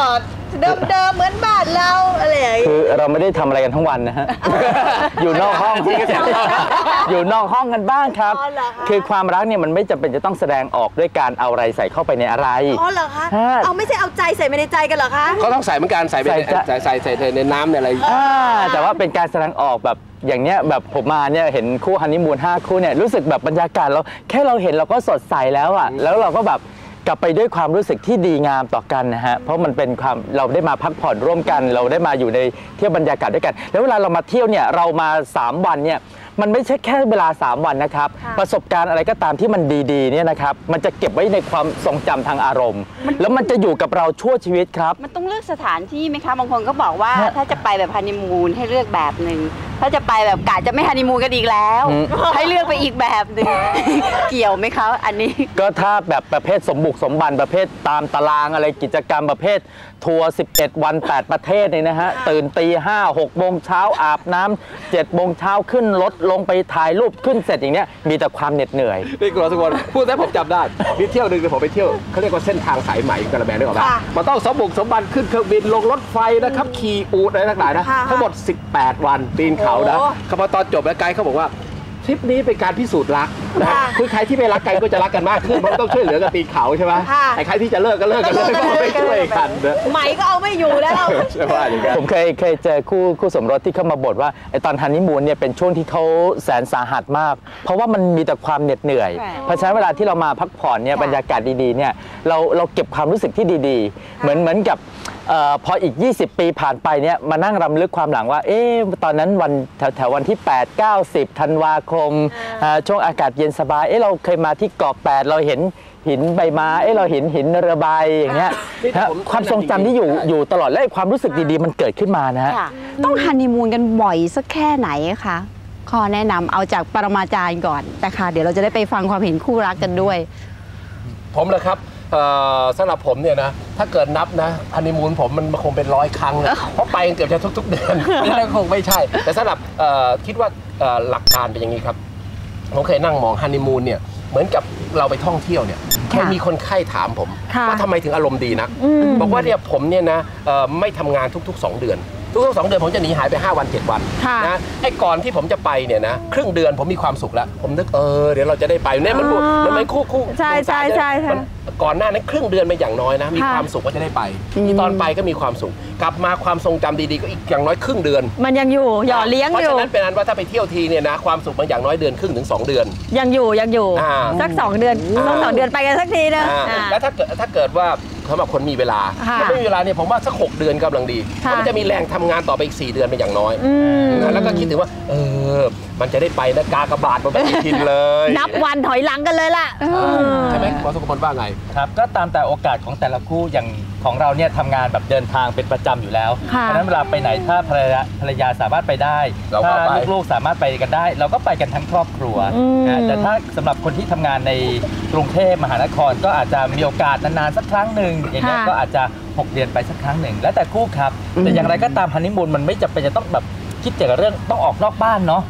เดิมๆเหมือนบ้านเราอะไรอย่างเงี้ยคือเราไม่ได้ทำอะไรกันทั้งวันนะฮะ อยู่นอกห้องอยู่นอกห้องกันบ้างครับอ๋อเหรอคะคือความรักเนี่ยมันไม่จำเป็นจะต้องแสดงออกด้วยการเอาอะไรใส่เข้าไปในอะไรอ๋อเหรอคะฮะเอาไม่ใช่เอาใจใส่ไปในใจกันเหรอคะเขาต้องใส่เหมือนกันใส่ในน้ำในอะไรแต่ว่าเป็นการแสดงออกแบบอย่างเนี้ยแบบผมมาเนี่ยเห็นคู่ฮันนีมูน5 คู่เนี่ยรู้สึกแบบบรรยากาศเราแค่เราเห็นเราก็สดใสแล้วอ่ะแล้วเราก็แบบกลับไปด้วยความรู้สึกที่ดีงามต่อกันนะฮะเพราะมันเป็นความเราได้มาพักผ่อนร่วมกัน เราได้มาอยู่ในเที่ยวบรรยากาศด้วยกัน แล้วเวลาเรามาเที่ยวเนี่ยเรามา3 วันเนี่ยมันไม่ใช่แค่เวลา3 วันนะครับประสบการณ์อะไรก็ตามที่มันดีๆเนี่ยนะครับมันจะเก็บไว้ในความทรงจำทางอารมณ์ แล้วมันจะอยู่กับเราชั่วชีวิตครับมันต้องเลือกสถานที่ไหมคะบางคนก็บอกว่าถ้าจะไปแบบฮันนีมูนให้เลือกแบบหนึ่งถ้าจะไปแบบกะจะไม่ฮันนีมูนกันอีกแล้ว ให้เลือกไปอีกแบบหนึ่ง เกี่ยวไหมคะอันนี้ก็ถ้าแบบประเภทสมบุกสมบันประเภทตามตารางอะไรกิจกรรมประเภททัวร์11 วัน 8 ประเทศเนี่ยนะฮะตื่นตี 5 6 โมงเช้าอาบน้ำ7 โมงเช้าขึ้นรถลงไปถ่ายรูปขึ้นเสร็จอย่างเนี้ยมีแต่ความเหน็ดเหนื่อยนี่คุณรัชพลพูดได้ผมจำได้มีเที่ยวหนึ่งผมไปเที่ยวเขาเรียกว่าเส้นทางสายไหมกระแบนึกออกไหมมันต้องสมบุกสมบันขึ้นเครื่องบินลงรถไฟนะครับขี่อูฐอะไรทั้งหลายนะทั้งหมด18 วันปีนเขานะเขาพอตอนจบแล้วไกด์เขาบอกว่าทริปนี้เป็นการพิสูจน์รักนะคือใครที่ไม่รักกันก็จะรักกันมากขึ้นเพราะต้องช่วยเหลือกันปีนเขาใช่ไหมไอ้ใครที่จะเลิกก็เลิกกันเลยก็ไม่ช่วยกันนะไหมก็เอาไม่อยู่แล้วใช่ว่าอย่างนั้นผมเคยเจอคู่สมรสที่เข้ามาบ่นว่าไอ้ตอนฮันนีมูนเนี่ยเป็นช่วงที่เขาแสนสาหัสมาก เพราะว่ามันมีแต่ความเหน็ดเหนื่อย เพราะฉะนั้นเวลาที่เรามาพักผ่อนเนี่ยบรรยากาศดีๆเนี่ยเราเก็บความรู้สึกที่ดีๆเหมือนกับพออีก20 ปีผ่านไปเนี่ยมานั่งรำลึกความหลังว่าตอนนั้นวันแถววันที่8 9 10ธันวาคมช่วงอากาศเย็นสบายเราเคยมาที่เกาะ8เราเห็นหินใบไม้เราเห็นหินเรือใบอย่างเงี้ยความทรงจำที่อยู่ตลอดและความรู้สึกดีๆมันเกิดขึ้นมานะฮะต้องฮันนีมูนกันบ่อยสักแค่ไหนคะข้อแนะนำเอาจากปรมาจารย์ก่อนแต่ค่ะเดี๋ยวเราจะได้ไปฟังความเห็นคู่รักกันด้วยผมเลยครับสำหรับผมเนี่ยนะถ้าเกิดนับนะฮันนีมูนผมมันคงเป็น100 ครั้งนะเพราะไปเกือบจะทุกๆเดือนนี่คงไม่ใช่แต่สำหรับคิดว่าหลักการเป็นอย่างนี้ครับผมเคยนั่งมองฮันนีมูนเนี่ยเหมือนกับเราไปท่องเที่ยวเนี่ยเคยมีคนไข้ถามผมว่าทำไมถึงอารมณ์ดีนักบอกว่าเนี่ยผมเนี่ยนะไม่ทำงานทุกๆ2 เดือนทุกๆ2 เดือนผมจะหนีหายไป5 วัน 7 วันนะไอ้ก่อนที่ผมจะไปเนี่ยนะครึ่งเดือนผมมีความสุขแล้วผมนึกเดี๋ยวเราจะได้ไปเนี่ยมันคู่ใช่ก่อนหน้านั้นครึ่งเดือนเป็นอย่างน้อยนะมีความสุขว่าจะได้ไปที่ตอนไปก็มีความสุขกลับมาความทรงจำดีๆก็อีกอย่างน้อยครึ่งเดือนมันยังอยู่หล่อเลี้ยงอยู่เพราะฉะนั้นเป็นอันว่าถ้าไปเที่ยวทีเนี่ยนะความสุขมันอย่างน้อยเดือนครึ่งถึง2 เดือนยังอยู่สัก2 เดือนต้อง2 เดือนไปกันสักทีนะแล้วถ้าเกิดว่าสำหรับคนมีเวลาถ้าไม่มีเวลาเนี่ยผมว่าสัก6 เดือนกำลังดีมันจะมีแรงทำงานต่อไปอีก4 เดือนเป็นอย่างน้อยแล้วก็คิดถึงว่ามันจะได้ไปนะกากบาทมันไปกินเลยนับวันถอยหลังกันเลยล่ะใช่ไหมหมอสุขพลว่าไงครับก็ตามแต่โอกาสของแต่ละคู่อย่างของเราเนี่ยทำงานแบบเดินทางเป็นประจำอยู่แล้วเพราะฉะนั้นเวลาไปไหนถ้าภรรยาสามารถไปได้ถ้าลูกๆสามารถไปกันได้เราก็ไปกันทั้งครอบครัวแต่ถ้าสำหรับคนที่ทำงานในกรุงเทพมหานครก็อาจจะมีโอกาสนานๆสักครั้งหนึ่งอย่างเงี้ยก็อาจจะ6 เดือนไปสักครั้งหนึ่งแล้วแต่คู่ครับแต่อย่างไรก็ตามฮันนีมูนมันไม่จำเป็นจะต้องแบบคิดเกี่ยวกับเรื่องต้องออกนอกบ้านเนาะ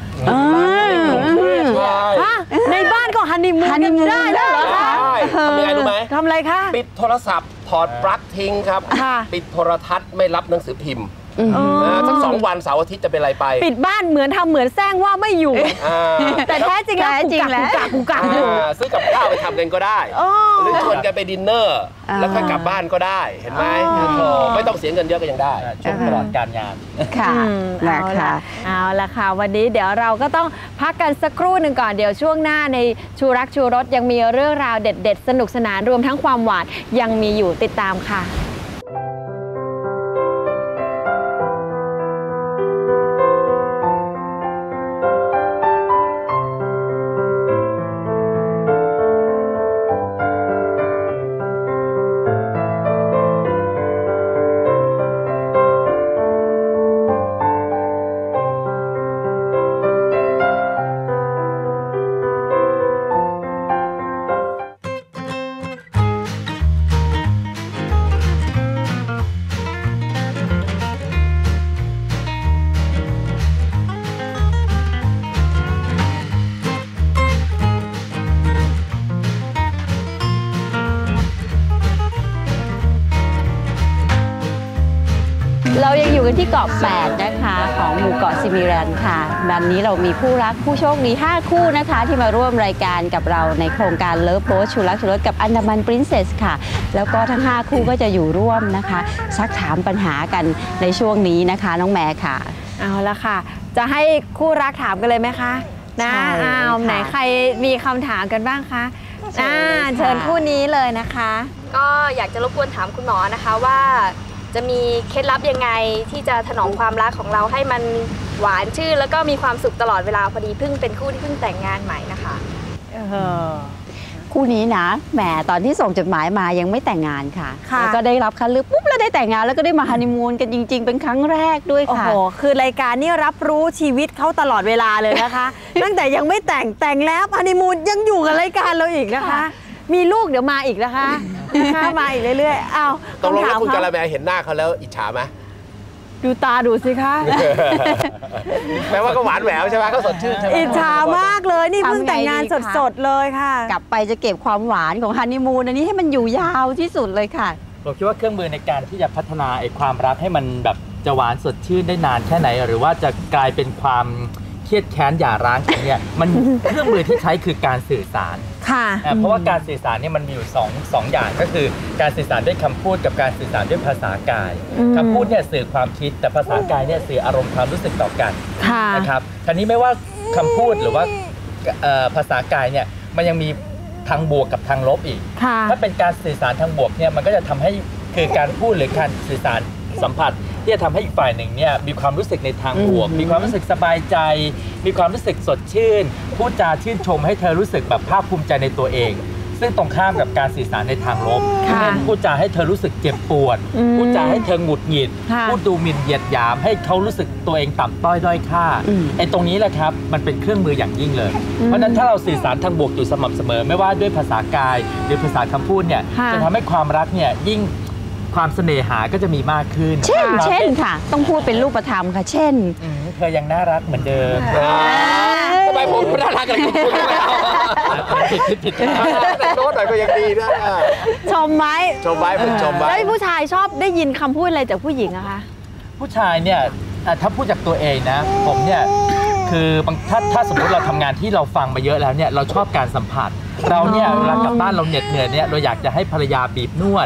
ในบ้านก็ฮันนีมูนได้แล้วเหรอคะทำยังไงรู้ไหมทำอะไรคะปิดโทรศัพท์ถอดปลั๊กทิ้งครับปิดโทรทัศน์ไม่รับหนังสือพิมพ์สัก2 วันเสาร์อาทิตย์จะเป็นอะไรไปปิดบ้านเหมือนทำเหมือนแซงว่าไม่อยู่แต่แท้จริงแล้วกูกักอยู่ซื้อกับข้าวไปทำกันก็ได้หรือชวนกันไปดินเนอร์แล้วก็กลับบ้านก็ได้เห็นไหมไม่ต้องเสียเงินเยอะก็ยังได้ช่วงตลอดการงานค่ะนะคะเอาละค่ะวันนี้เดี๋ยวเราก็ต้องพักกันสักครู่หนึ่งก่อนเดี๋ยวช่วงหน้าในชูรักชูรสยังมีเรื่องราวเด็ดๆสนุกสนานรวมทั้งความหวานยังมีอยู่ติดตามค่ะกันที่เกาะ8นะคะของหมู่เกาะซิมิรันค่ะวันนี้เรามีผู้รักผู้โชคดี5คู่นะคะที่มาร่วมรายการกับเราในโครงการเลิฟโบ๊ทชูรักชูรสกับอันดามันปรินเซสค่ะแล้วก็ทั้ง5คู่ก็จะอยู่ร่วมนะคะซักถามปัญหากันในช่วงนี้นะคะน้องแม่ค่ะเอาละค่ะจะให้คู่รักถามกันเลยไหมคะนะไหนใครมีคำถามกันบ้างคะเชิญคู่นี้เลยนะคะก็อยากจะรบกวนถามคุณหมอนะคะว่าจะมีเคล็ดลับยังไงที่จะถนอมความรักของเราให้มันหวานชื่นแล้วก็มีความสุขตลอดเวลาพอดีเพิ่งเป็นคู่ที่เพิ่งแต่งงานใหม่นะคะคู่นี้นะแหมตอนที่ส่งจดหมายมายังไม่แต่งงานค่ะแล้วก็ได้รับคัดเลือกปุ๊บแล้วได้แต่งงานแล้วก็ได้มาฮันนีมูนกันจริงๆเป็นครั้งแรกด้วยค่ะโอ้โหคือรายการนี่รับรู้ชีวิตเขาตลอดเวลาเลยนะคะ ตั้งแต่ยังไม่แต่งแล้วฮันนีมูนยังอยู่กับรายการเราอีกนะคะมีลูกเดี๋ยวมาอีกนะคะมาอีกเรื่อยๆอ้าวตกลงแล้วคุณกะละแมเห็นหน้าเขาแล้วอิจฉาไหมดูตาดูสิคะแปลว่าก็หวานแหววใช่ไหมก็สดชื่นใช่ไหมอิจฉามากเลยนี่เพิ่งแต่งงานสดๆเลยค่ะกลับไปจะเก็บความหวานของฮันนีมูนอันนี้ให้มันอยู่ยาวที่สุดเลยค่ะผมคิดว่าเครื่องมือในการที่จะพัฒนาความรักให้มันแบบจะหวานสดชื่นได้นานแค่ไหนหรือว่าจะกลายเป็นความเครียดแค้นหย่าร้างกันเนี่ยมันเครื่องมือที่ใช้คือการสื่อสารเพราะว่าการสื่อสารเนี่ยมันมีอยู่สองอย่างก็คือการสื่อสารด้วยคำพูดกับการสื่อสารด้วยภาษากายคำพูดเนี่ยสื่อความคิดแต่ภาษากายเนี่ยสื่ออารมณ์ความรู้สึกต่อกันนะครับคราวนี้ไม่ว่าคำพูดหรือว่าภาษากายเนี่ยมันยังมีทางบวกกับทางลบอีกถ้าเป็นการสื่อสารทางบวกเนี่ยมันก็จะทำให้คือการพูดหรือการสื่อสารสัมผัสที่จะทำให้อีกฝ่ายหนึ่งเนี่ยมีความรู้สึกในทางบวกมีความรู้สึกสบายใจมีความรู้สึกสดชื่นพูดจาชื่นชมให้เธอรู้สึกแบบภาคภูมิใจในตัวเองซึ่งตรงข้ามกับการสื่อสารในทางลบพูดจาให้เธอรู้สึกเจ็บปวดพูดจาให้เธอหงุดหงิดพูดดูหมิ่นเหยียดหยามให้เขารู้สึกตัวเองต่ำต้อยด้อยค่าไอ้ตรงนี้แหละครับมันเป็นเครื่องมืออย่างยิ่งเลยเพราะฉะนั้นถ้าเราสื่อสารทางบวกอยู่สม่ำเสมอไม่ว่าด้วยภาษากายหรือภาษาคำพูดเนี่ยจะทำให้ความรักเนี่ยยิ่งความเสน่หาก็จะมีมากขึ้นเช่นค่ะต้องพูดเป็นรูปธรรมค่ะเช่นเธอยังน่ารักเหมือนเดิมทำไมผมน่ารักอะไรกับคุณแล้วผิดแต่โน้ตหน่อยก็ยังดีนะชมไหมเป็นชมไว้แล้วผู้ชายชอบได้ยินคำพูดอะไรจากผู้หญิงอะคะผู้ชายเนี่ยถ้าพูดจากตัวเองนะผมเนี่ยคือถ้าสมมติเราทำงานที่เราฟังมาเยอะแล้วเนี่ยเราชอบการสัมผัสเราเนี่ยเวลากลับบ้านเราเหน็ดเหนื่อยเนี่ยเราอยากจะให้ภรรยาบีบนวด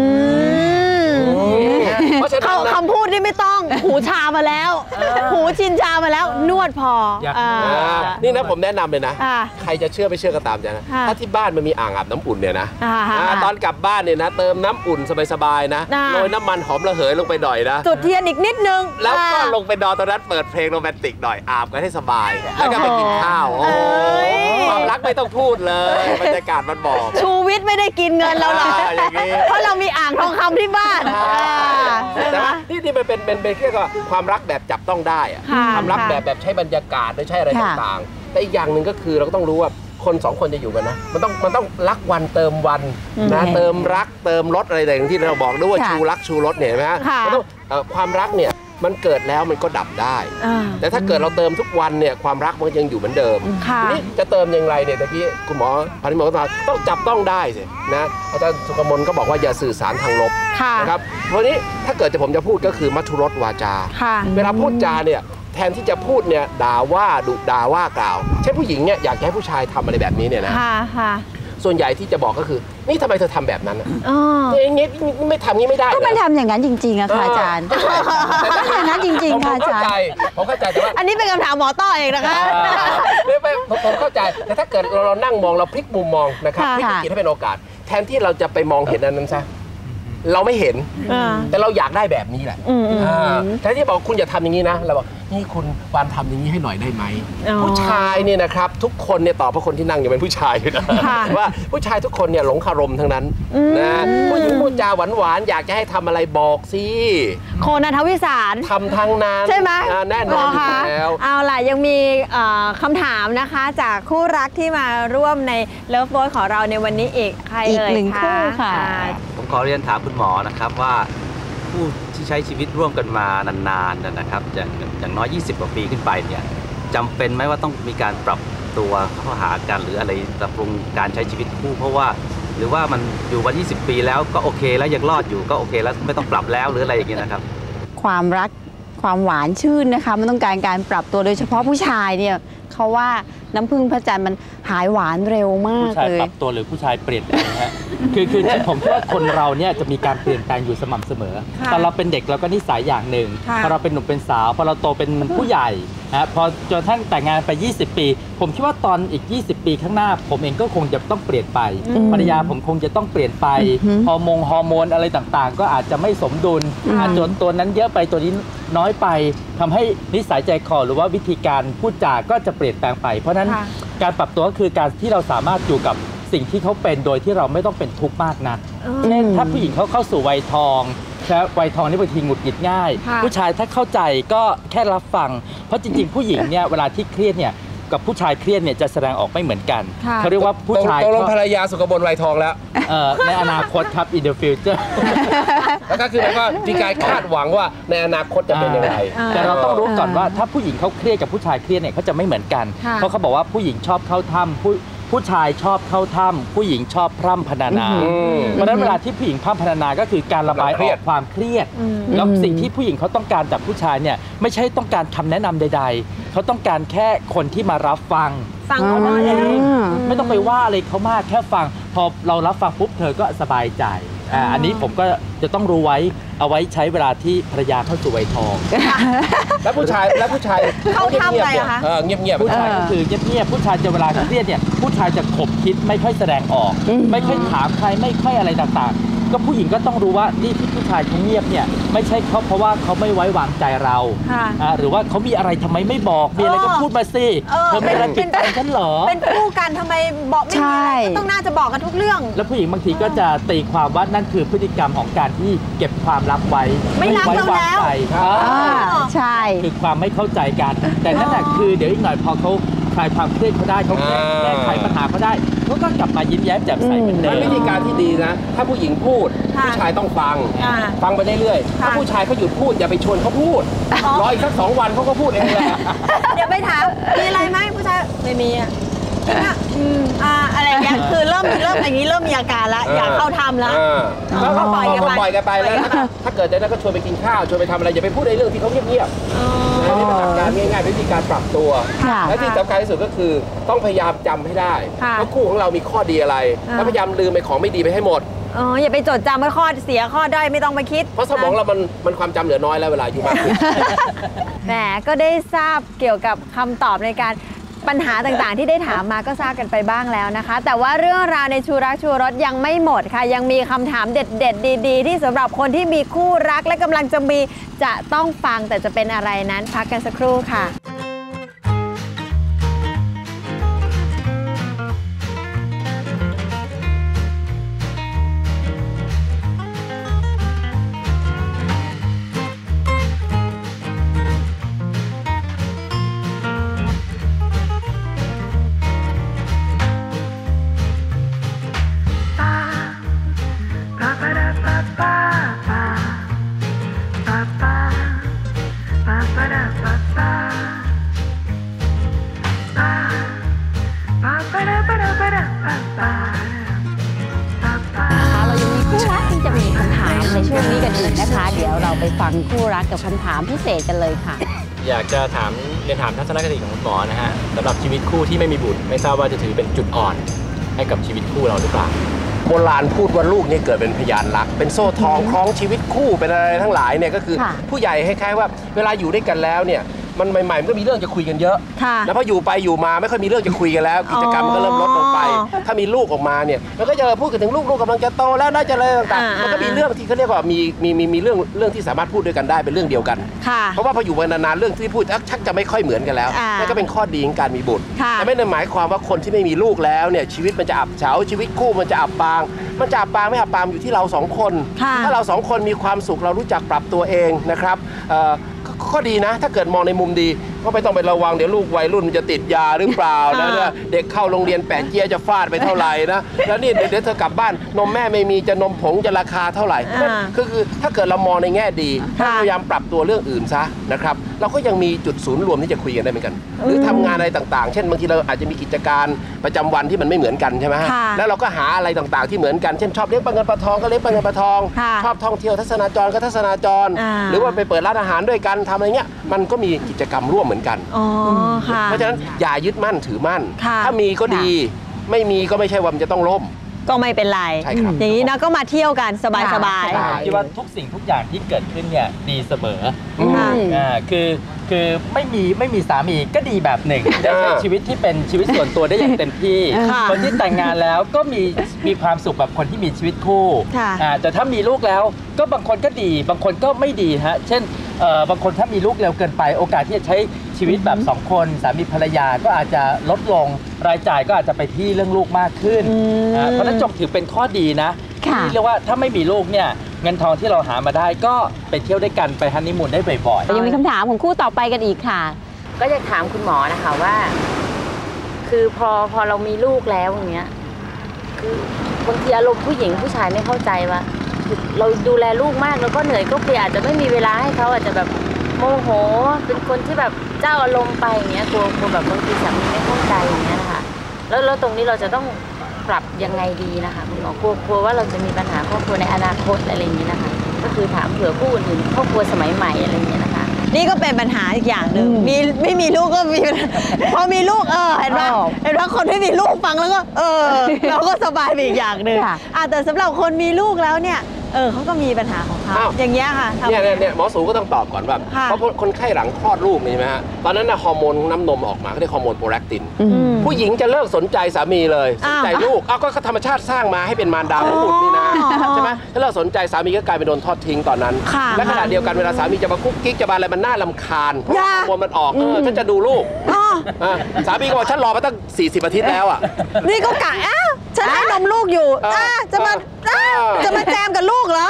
เขาคำพูดนี่ไม่ต้องหูชามาแล้วหูชินชามาแล้วนวดพอนี่นะผมแนะนำเลยนะใครจะเชื่อไม่เชื่อก็ตามใจนะถ้าที่บ้านมันมีอ่างอาบน้ำอุ่นเนี่ยนะตอนกลับบ้านเนี่ยนะเติมน้ำอุ่นสบายๆนะโรยน้ำมันหอมระเหยลงไปหน่อยนะจุดเทียนอีกนิดนึงแล้วก็ลงไปนอนตอนนั้นเปิดเพลงโรแมนติกหน่อยอาบกันให้สบายแล้วก็ไปกินข้าวความรักไม่ต้องพูดเลยบรรยากาศมันบอกชูวิทย์ไม่ได้กินเงินเราหรอกเพราะเรามีอ่างทองคำที่บ้านแต่ว่านี่มันเป็นเรียกว่าความรักแบบจับต้องได้อะความรักแบบใช้บรรยากาศโดยใช้อะไรต่างๆแต่อีกอย่างหนึ่งก็คือเราก็ต้องรู้ว่าคนสองคนจะอยู่กันนะมันต้องรักวันเติมวันนะเติมรักเติมรสอะไรอย่างที่เราบอกด้วยว่าชูรักชูรสเนี่ยไหมฮะมันต้องความรักเนี่ยมันเกิดแล้วมันก็ดับได้แต่ถ้าเกิดเราเติมทุกวันเนี่ยความรักมันยังอยู่เหมือนเดิมนี่จะเติมอย่างไรเนี่ยตะกี้คุณหมอพันธิมก็ต้องจับต้องได้สินะอาจารย์สุกมลก็บอกว่าอย่าสื่อสารทางลบนะครับเพราะนี้ถ้าเกิดผมจะพูดก็คือมัทุรสวาจาเวลาพูดจาเนี่ยแทนที่จะพูดเนี่ยด่าว่าดุด่าว่ากล่าวเช่นผู้หญิงเนี่ยอยากให้ผู้ชายทำอะไรแบบนี้เนี่ยนะส่วนใหญ่ที่จะบอกก็คือนี่ทำไมเธอทำแบบนั้นอย่างงี้ไม่ทำงี้ไม่ได้ก็มันทำอย่างนั้นจริงๆอะค่ะอาจารย์ก็ทำอย่างนั้นจริงๆค่ะอาจารย์ผมเข้าใจแต่ว่าอันนี้เป็นคำถามหมอต้อเองนะคะผมเข้าใจแต่ถ้าเกิดเรานั่งมองเราพลิกมุมมองนะครับพลิกวิกฤตให้เป็นโอกาสแทนที่เราจะไปมองเห็นอันนั้นซะเราไม่เห็นแต่เราอยากได้แบบนี้แหละแทนที่บอกคุณอย่าทำอย่างนี้นะเราบอกนี่คุณวานทำอย่างนี้ให้หน่อยได้ไหมผู้ชายเนี่ยนะครับทุกคนเนี่ยตอบเพราะคนที่นั่งอยู่เป็นผู้ชายนะว่าผู้ชายทุกคนเนี่ยหลงคารมทั้งนั้นนะผู้หญิงพูดจาหวานๆอยากจะให้ทำอะไรบอกสิโคนันทวิสารทำทั้งนั้นใช่ไหมแน่นอนแล้วเอาล่ะยังมีคำถามนะคะจากคู่รักที่มาร่วมในเลิฟโบ๊ทของเราในวันนี้อีกใครเอ่ยหนึ่งคู่ค่ะผมขอเรียนถามคุณหมอนะครับว่าผู้ที่ใช้ชีวิตร่วมกันมานานๆนะครับอย่างน้อย20 กว่าปีขึ้นไปเนี่ยจำเป็นไหมว่าต้องมีการปรับตัวเข้าหากันหรืออะไรปรับปรุงการใช้ชีวิตคู่เพราะว่าหรือว่ามันอยู่มา20 ปีแล้วก็โอเคแล้วยังรอดอยู่ก็โอเคแล้วไม่ต้องปรับแล้วหรืออะไรอย่างเงี้ยนะครับความรักความหวานชื่นนะคะมันต้องการปรับตัวโดยเฉพาะผู้ชายเนี่ยเขาว่าน้ำผึ้งพระจันทร์มันหายหวานเร็วมากผู้ชายเลยปรับตัวหรือผู้ชายเปลี่ยนแปลงฮะ คือผมคิดว่าคนเราเนี่ยจะมีการเปลี่ยนแปลงอยู่สม่ำเสมอตอนเราเป็นเด็กเราก็นิสัยอย่างหนึ่งพอเราเป็นหนุ่มเป็นสาวพอเราโตเป็นผู้ใหญ่นะพอจนทั้งแต่งงานไป20 ปีผมคิดว่าตอนอีก20 ปีข้างหน้าผมเองก็คงจะต้องเปลี่ยนไปภรรยาผมคงจะต้องเปลี่ยนไปฮอร์โมนอะไรต่างๆ ก็อาจจะไม่สมดุลจนตัวนั้นเยอะไปตัวนี้น้อยไปทำให้นิสัยใจคอหรือว่าวิธีการพูดจาก็จะเปลี่ยนแปลงไปเพราะฉะนั้นการปรับตัวก็คือการที่เราสามารถอยู่กับสิ่งที่เขาเป็นโดยที่เราไม่ต้องเป็นทุกข์มากนักเช่นถ้าผู้หญิงเขาเข้าสู่วัยทองแล้ววัยทองนี่บางทีหงุดหงิดง่ายผู้ชายถ้าเข้าใจก็แค่รับฟังเพราะจริงๆผู้หญิงเนี่ยเวลาที่เครียดเนี่ยกับผู้ชายเครียดเนี่ยจะแสดงออกไม่เหมือนกันเขาเรียกว่าผู้ชายตกลงภรรยาสุขบนวัยทองแล้วในอนาคตครับ in the future แล้วก็คือมันก็มีการคาดหวังว่าในอนาคตจะเป็นยังไงแต่เราต้องรู้ก่อนว่าถ้าผู้หญิงเขาเครียดกับผู้ชายเครียดเนี่ยเขาจะไม่เหมือนกันเพราะเขาบอกว่าผู้หญิงชอบเข้าถ้ำผู้ชายชอบเข้าถ้ำผู้หญิงชอบพร่ำพรรณนาเพราะฉะนั้นเวลาที่ผู้หญิงพร่ำพรรณนาก็คือการระบายออกความเครียดแล้วสิ่งที่ผู้หญิงเขาต้องการจากผู้ชายเนี่ยไม่ใช่ต้องการคำแนะนำใดๆเขาต้องการแค่คนที่มารับฟังเขาได้เองไม่ต้องไปว่าอะไรเขามากแค่ฟังพอเรารับฟังปุ๊บเธอก็สบายใจอันนี้ผมก็จะต้องรู้ไว้เอาไว้ใช้เวลาที่ภรรยาเข้าสู่วัยทองแล้วผู้ชายเขาทำอะไรคะเงียบๆผู้ชายก็คือเงียบๆผู้ชายจะเวลาเครียดเนี่ยผู้ชายจะขบคิดไม่ค่อยแสดงออกไม่ค่อยถามใครไม่ค่อยอะไรต่างๆก็ผู้หญิงก็ต้องรู้ว่านี่ที่ผู้ชายเขาเงียบเนี่ยไม่ใช่เขาเพราะว่าเขาไม่ไว้วางใจเราหรือว่าเขามีอะไรทำไมไม่บอกมีอะไรก็พูดมาสิเธอไม่ได้ปิดบังฉันเหรอเป็นคู่กันทำไมบอกไม่มีอะไรก็ต้องน่าจะบอกกันทุกเรื่องแล้วผู้หญิงบางทีก็จะตีความว่านั่นคือพฤติกรรมของการที่เก็บความลับไว้ไม่รักเราแล้วใช่คือความไม่เข้าใจกันแต่นั่นแหละคือเดี๋ยวอีกหน่อยพอเขาคลายความเครียดเขาได้เขาแก้ไขปัญหาเขาได้เขาก็กลับมายิ้มแย้มแจ่มใสเหมือนเดิมวิธีการที่ดีนะถ้าผู้หญิงพูดผู้ชายต้องฟังไปเรื่อยๆถ้าผู้ชายเขาหยุดพูดอย่าไปชวนเขาพูดรออีกสัก2 วันเขาก็พูดเองแหละเดี๋ยวไปถามมีอะไรไหมผู้ชายไม่มีอะไรอย่างเงี้ยคือเริ่มอย่างนี้เริ่มมีอาการแล้วอยากเข้าทำแล้วแล้วก็ปล่อยกันไปแล้วถ้าเกิดจะนั้นก็ชวนไปกินข้าวชวนไปทำอะไรอย่าไปพูดในเรื่องที่เขาเงียบๆนี่เป็นหลักการง่ายๆวิธีการปรับตัวและที่สำคัญที่สุดก็คือต้องพยายามจำให้ได้ว่าคู่ของเรามีข้อดีอะไรแล้วพยายามลืมไปของไม่ดีไปให้หมดอย่าไปจดจำว่าข้อเสียข้อด้อยไม่ต้องไปคิดเพราะสมองเรามันความจำเหลือน้อยแล้วเวลาอยู่มากขึ้นแหมก็ได้ทราบเกี่ยวกับคำตอบในการปัญหาต่างๆที่ได้ถามมาก็ทราบกันไปบ้างแล้วนะคะแต่ว่าเรื่องราวในชูรักชูรสยังไม่หมดค่ะยังมีคำถามเด็ดๆดีๆที่สำหรับคนที่มีคู่รักและกำลังจะมีจะต้องฟังแต่จะเป็นอะไรนั้นพักกันสักครู่ค่ะไปฟังคู่รักกับคำถามพิเศษกันเลยค่ะอยากจะเรียนถามทัศนคติของคุณหมอนะฮะสำหรับชีวิตคู่ที่ไม่มีบุตรไม่ทราบว่าจะถือเป็นจุดอ่อนให้กับชีวิตคู่เราหรือเปล่าโบราณพูดว่าลูกนี่เกิดเป็นพยานรักเป็นโซ่ทองคล้องชีวิตคู่เป็นอะไรทั้งหลายเนี่ยก็คือผู้ใหญ่คล้ายๆว่าเวลาอยู่ด้วยกันแล้วเนี่ยมันใหม่ๆมันก็มีเรื่องจะคุยกันเยอะแล้วพออยู่ไปอยู่มาไม่ค่อยมีเรื่องจะคุยกันแล้วกิจกรรมมันก็เริ่มลดลงไปถ้ามีลูกออกมาเนี่ยมันก็จะพูดถึงลูกกำลังจะโตแล้วน่าจะอะไรต่างๆมันก็มีเรื่องที่เขาเรียกว่ามีเรื่องที่สามารถพูดด้วยกันได้เป็นเรื่องเดียวกันเพราะว่าพออยู่มานานๆเรื่องที่พูดชักจะไม่ค่อยเหมือนกันแล้วนั่นก็เป็นข้อดีของการมีบุตรแต่ไม่ได้หมายความว่าคนที่ไม่มีลูกแล้วเนี่ยชีวิตมันจะอับเฉาชีวิตคู่มันจะอับปางไม่อับปางอยู่ที่เรา2 คนถ้าเรา2 คนมีความสุขเรารู้จักปรับตัวเองนะครับข้อดีนะถ้าเกิดมองในมุมดีก็ไม่ต้องไประวังเดี๋ยวลูกวัยรุ่นจะติดยาหรือเปล่านะเด็กเข้าโรงเรียนแปะเจี๊ยจะฟาดไปเท่าไหร่นะแล้วนี่เดี๋ยวเธอกลับบ้านนมแม่ไม่มีจะนมผงจะราคาเท่าไหร่คือถ้าเกิดเรามองในแง่ดีพยายามปรับตัวเรื่องอื่นซะนะครับเราก็ยังมีจุดศูนย์รวมที่จะคุยกันได้เหมือนกันหรือทำงานอะไรต่างๆเช่นบางทีเราอาจจะมีกิจการประจำวันที่มันไม่เหมือนกันใช่ไหมฮะแล้วเราก็หาอะไรต่างๆที่เหมือนกันเช่นชอบเลี้ยงปลาเงินปลาทองก็เลี้ยงปลาเงินปลาทองชอบท่องเที่ยวทัศนาจรก็ทัศนาจรหรือว่าไปเปิดร้านอาหารด้วยกันทำอะไรเงี้ยมันก็มีกิจกรรมร่วมเหมือนกันเพราะฉะนั้นอย่ายึดมั่นถือมั่นถ้ามีก็ดีไม่มีก็ไม่ใช่ว่ามันจะต้องล่มก็ไม่เป็นไรอย่างนี้นะก็มาเที่ยวกันสบายๆคิดว่าทุกสิ่งทุกอย่างที่เกิดขึ้นเนี่ยดีเสมอคือไม่มีสามีก็ดีแบบหนึ่งได้ใช้ชีวิตที่เป็นชีวิตส่วนตัวได้อย่างเต็มที่คนที่แต่งงานแล้วก็มีความสุขแบบคนที่มีชีวิตคู่แต่ถ้ามีลูกแล้วก็บางคนก็ดีบางคนก็ไม่ดีฮะเช่นบางคนถ้ามีลูกเร็วเกินไปโอกาสที่จะใช้ชีวิตแบบ2คนสามีภรรยาก็อาจจะลดลงรายจ่ายก็อาจจะไปที่เรื่องลูกมากขึ้นเพราะนั้นจงถือเป็นข้อดีนะที่เรียกว่าถ้าไม่มีลูกเนี่ยเงินทองที่เราหามาได้ก็ไปเที่ยวด้วยกันไปฮันนีมูนได้บ่อยๆยังมีคำถามของคู่ต่อไปกันอีกค่ะก็อยากถามคุณหมอนะคะว่าคือพอเรามีลูกแล้วอย่างเงี้ยคือบางทีอารมณ์ผู้หญิงผู้ชายไม่เข้าใจว่าเราดูแลลูกมากแล้วก็เหนื่อยก็เพียอาจจะไม่มีเวลาให้เขาอาจจะแบบโมโหเป็นคนที่แบบเจ้าอารมณ์ไปอย่างเงี้ยกลัวแบบบางทีสามีไม่เข้าใจอย่างเงี้ยนะคะแล้วตรงนี้เราจะต้องปรับยังไงดีนะคะคุณหมอกลัวว่าเราจะมีปัญหาครอบครัวในอนาคตอะไรอย่างนี้นะคะก็คือถามเผื่อผู้อื่นครอบครัวสมัยใหม่อะไรอย่างนี้นะคะนี่ก็เป็นปัญหาอีกอย่างหนึ่งไม่มีลูกก็มีพอมีลูกเห็นว่าคนไม่มีลูกฟังแล้วก็เราก็สบายไปอีกอย่างหนึ่งแต่สำหรับคนมีลูกแล้วเนี่ยเขาก็มีปัญหาของเขาอย่างเงี้ยค่ะเนี่ยหมอสูก็ต้องตอบก่อนว่าเพราะคนไข้หลังคลอดลูกนี่ใช่ไหมฮะตอนนั้นฮอร์โมนน้ำนมออกมาเขาเรียกฮอร์โมนโปรแลคตินผู้หญิงจะเลิกสนใจสามีเลยสนใจลูกก็ธรรมชาติสร้างมาให้เป็นมารดาของบุตรนี่นะใช่ไหมถ้าเลิกสนใจสามีก็กลายเป็นโดนทอดทิ้งตอนนั้นและขณะเดียวกันเวลาสามีจะมากุ๊กกิ๊กจะมาอะไรมันน่ารำคาญเพราะฮอร์โมนมันออกฉันจะดูลูกสามีก็บอกฉันรอมาตั้ง40 อาทิตย์แล้วอ่ะนี่ก็กะฉันให้นมลูกอยู่จะมาแจมกับลูกเหรอ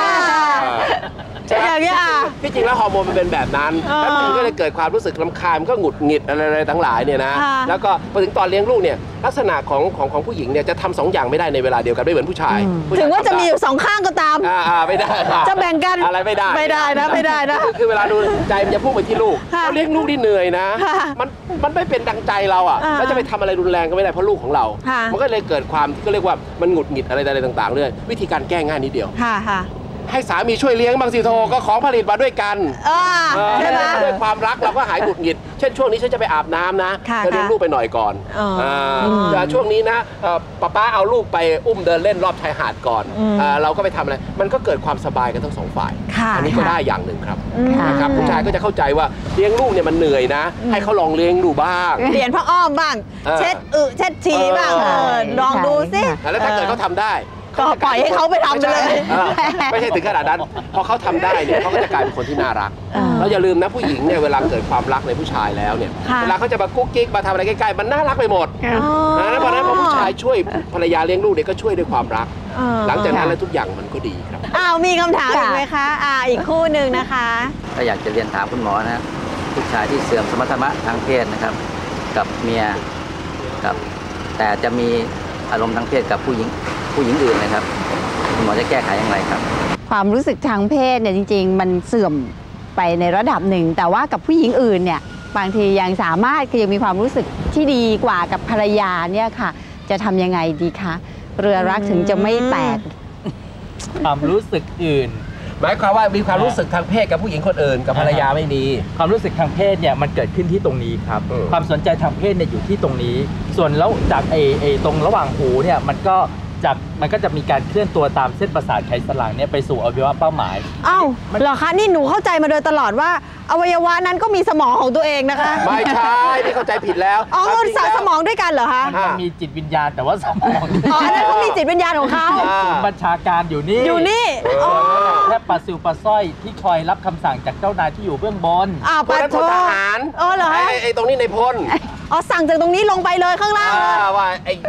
อย่างนี้ที่จริงแล้วฮอร์โมนมันเป็นแบบนั้นแล้วมันก็เลยเกิดความรู้สึกรำคาญมันก็หงุดหงิดอะไรทั้งหลายเนี่ยนะแล้วก็พอถึงตอนเลี้ยงลูกเนี่ยลักษณะของผู้หญิงเนี่ยจะทำ2 อย่างไม่ได้ในเวลาเดียวกันไม่เหมือนผู้ชายถึงว่าจะมีอยู่2 ข้างก็ตามไม่ได้จะแบ่งกันอะไรไม่ได้นะคือเวลาดูใจมันจะพุ่งไปที่ลูกเราเลี้ยงลูกที่เหนื่อยนะมันไม่เป็นดังใจเราอ่ะแล้วจะไปทำอะไรรุนแรงก็ไม่ได้เพราะลูกของเรามันก็เลยเกิดความที่ก็เรียกว่ามันหงุดหงิดอะไรต่างๆเลยวิธีการแก้ง่ายนิดเดียวให้สามีช่วยเลี้ยงบางสิโทก็ของผลิตมาด้วยกันใช่ไหมด้วยความรักเราก็หายหงุดหงิดเช่นช่วงนี้ฉันจะไปอาบน้ำนะเธอเลี้ยงลูกไปหน่อยก่อนช่วงนี้นะป้าเอาลูกไปอุ้มเดินเล่นรอบชายหาดก่อนเราก็ไปทำอะไรมันก็เกิดความสบายกันทั้ง2 ฝ่ายอันนี้ก็ได้อย่างหนึ่งครับนะครับผู้ชายก็จะเข้าใจว่าเลี้ยงลูกเนี่ยมันเหนื่อยนะให้เขาลองเลี้ยงดูบ้างเปลี่ยนผ้าอ้อมบ้างเช็ดเช็ดฉี่บ้างลองดูสิแล้วถ้าเกิดเขาทำได้ก็ปล่อยให้เขาไปทำเลยไม่ใช่ถึงขนาดนั้นพอเขาทำได้เนี่ยเขาก็จะกลายเป็นคนที่น่ารักแล้วอย่าลืมนะผู้หญิงเนี่ยเวลาเกิดความรักในผู้ชายแล้วเนี่ยเวลาเขาจะมากุ๊กกิ๊กมาทำอะไรใกล้ๆมันน่ารักไปหมดนะเพราะนั้นพอผู้ชายช่วยภรรยาเลี้ยงลูกเนี่ยก็ช่วยด้วยความรักหลังจากนั้นแล้วทุกอย่างมันก็ดีครับมีคำถามอีกไหมคะอีกคู่หนึ่งนะคะก็อยากจะเรียนถามคุณหมอนะผู้ชายที่เสื่อมสมรรถนะทางเพศนะครับกับเมียกับแต่จะมีอารมณ์ทางเพศกับผู้หญิงอื่นนะครับคุณหมอจะแก้ไขอย่างไรครับความรู้สึกทางเพศเนี่ยจริงๆมันเสื่อมไปในระดับหนึ่งแต่ว่ากับผู้หญิงอื่นเนี่ยบางทียังสามารถยังมีความรู้สึกที่ดีกว่ากับภรรยาเนี่ยค่ะจะทำยังไงดีคะเรือรักถึงจะไม่แตกความรู้สึกอื่นหมายความว่ามีความรู้สึกทางเพศกับผู้หญิงคนอื่นกับภรรยาไม่มีความรู้สึกทางเพศเนี่ยมันเกิดขึ้นที่ตรงนี้ครับความสนใจทางเพศเนี่ยอยู่ที่ตรงนี้ส่วนแล้วจากตรงระหว่างหูเนี่ยมันก็จะมีการเคลื่อนตัวตามเส้นประสาทไขสันหลังเนี่ยไปสู่อวัยวะเป้าหมายเหรอคะนี่หนูเข้าใจมาโดยตลอดว่าอวัยวะนั้นก็มีสมองของตัวเองนะคะไม่ใช่ที่เข้าใจผิดแล้วสมองด้วยกันเหรอคะมันมีจิตวิญญาณแต่ว่าสมองอันนั้นเขามีจิตวิญญาณของเขาบัญชาการอยู่นี่แค่ปลาซิวปลาสร้อยที่คอยรับคำสั่งจากเจ้านายที่อยู่เบื้องบนพลทหารเหรอไอ้ตรงนี้ในพลสั่งจากตรงนี้ลงไปเลยข้างล่างว่า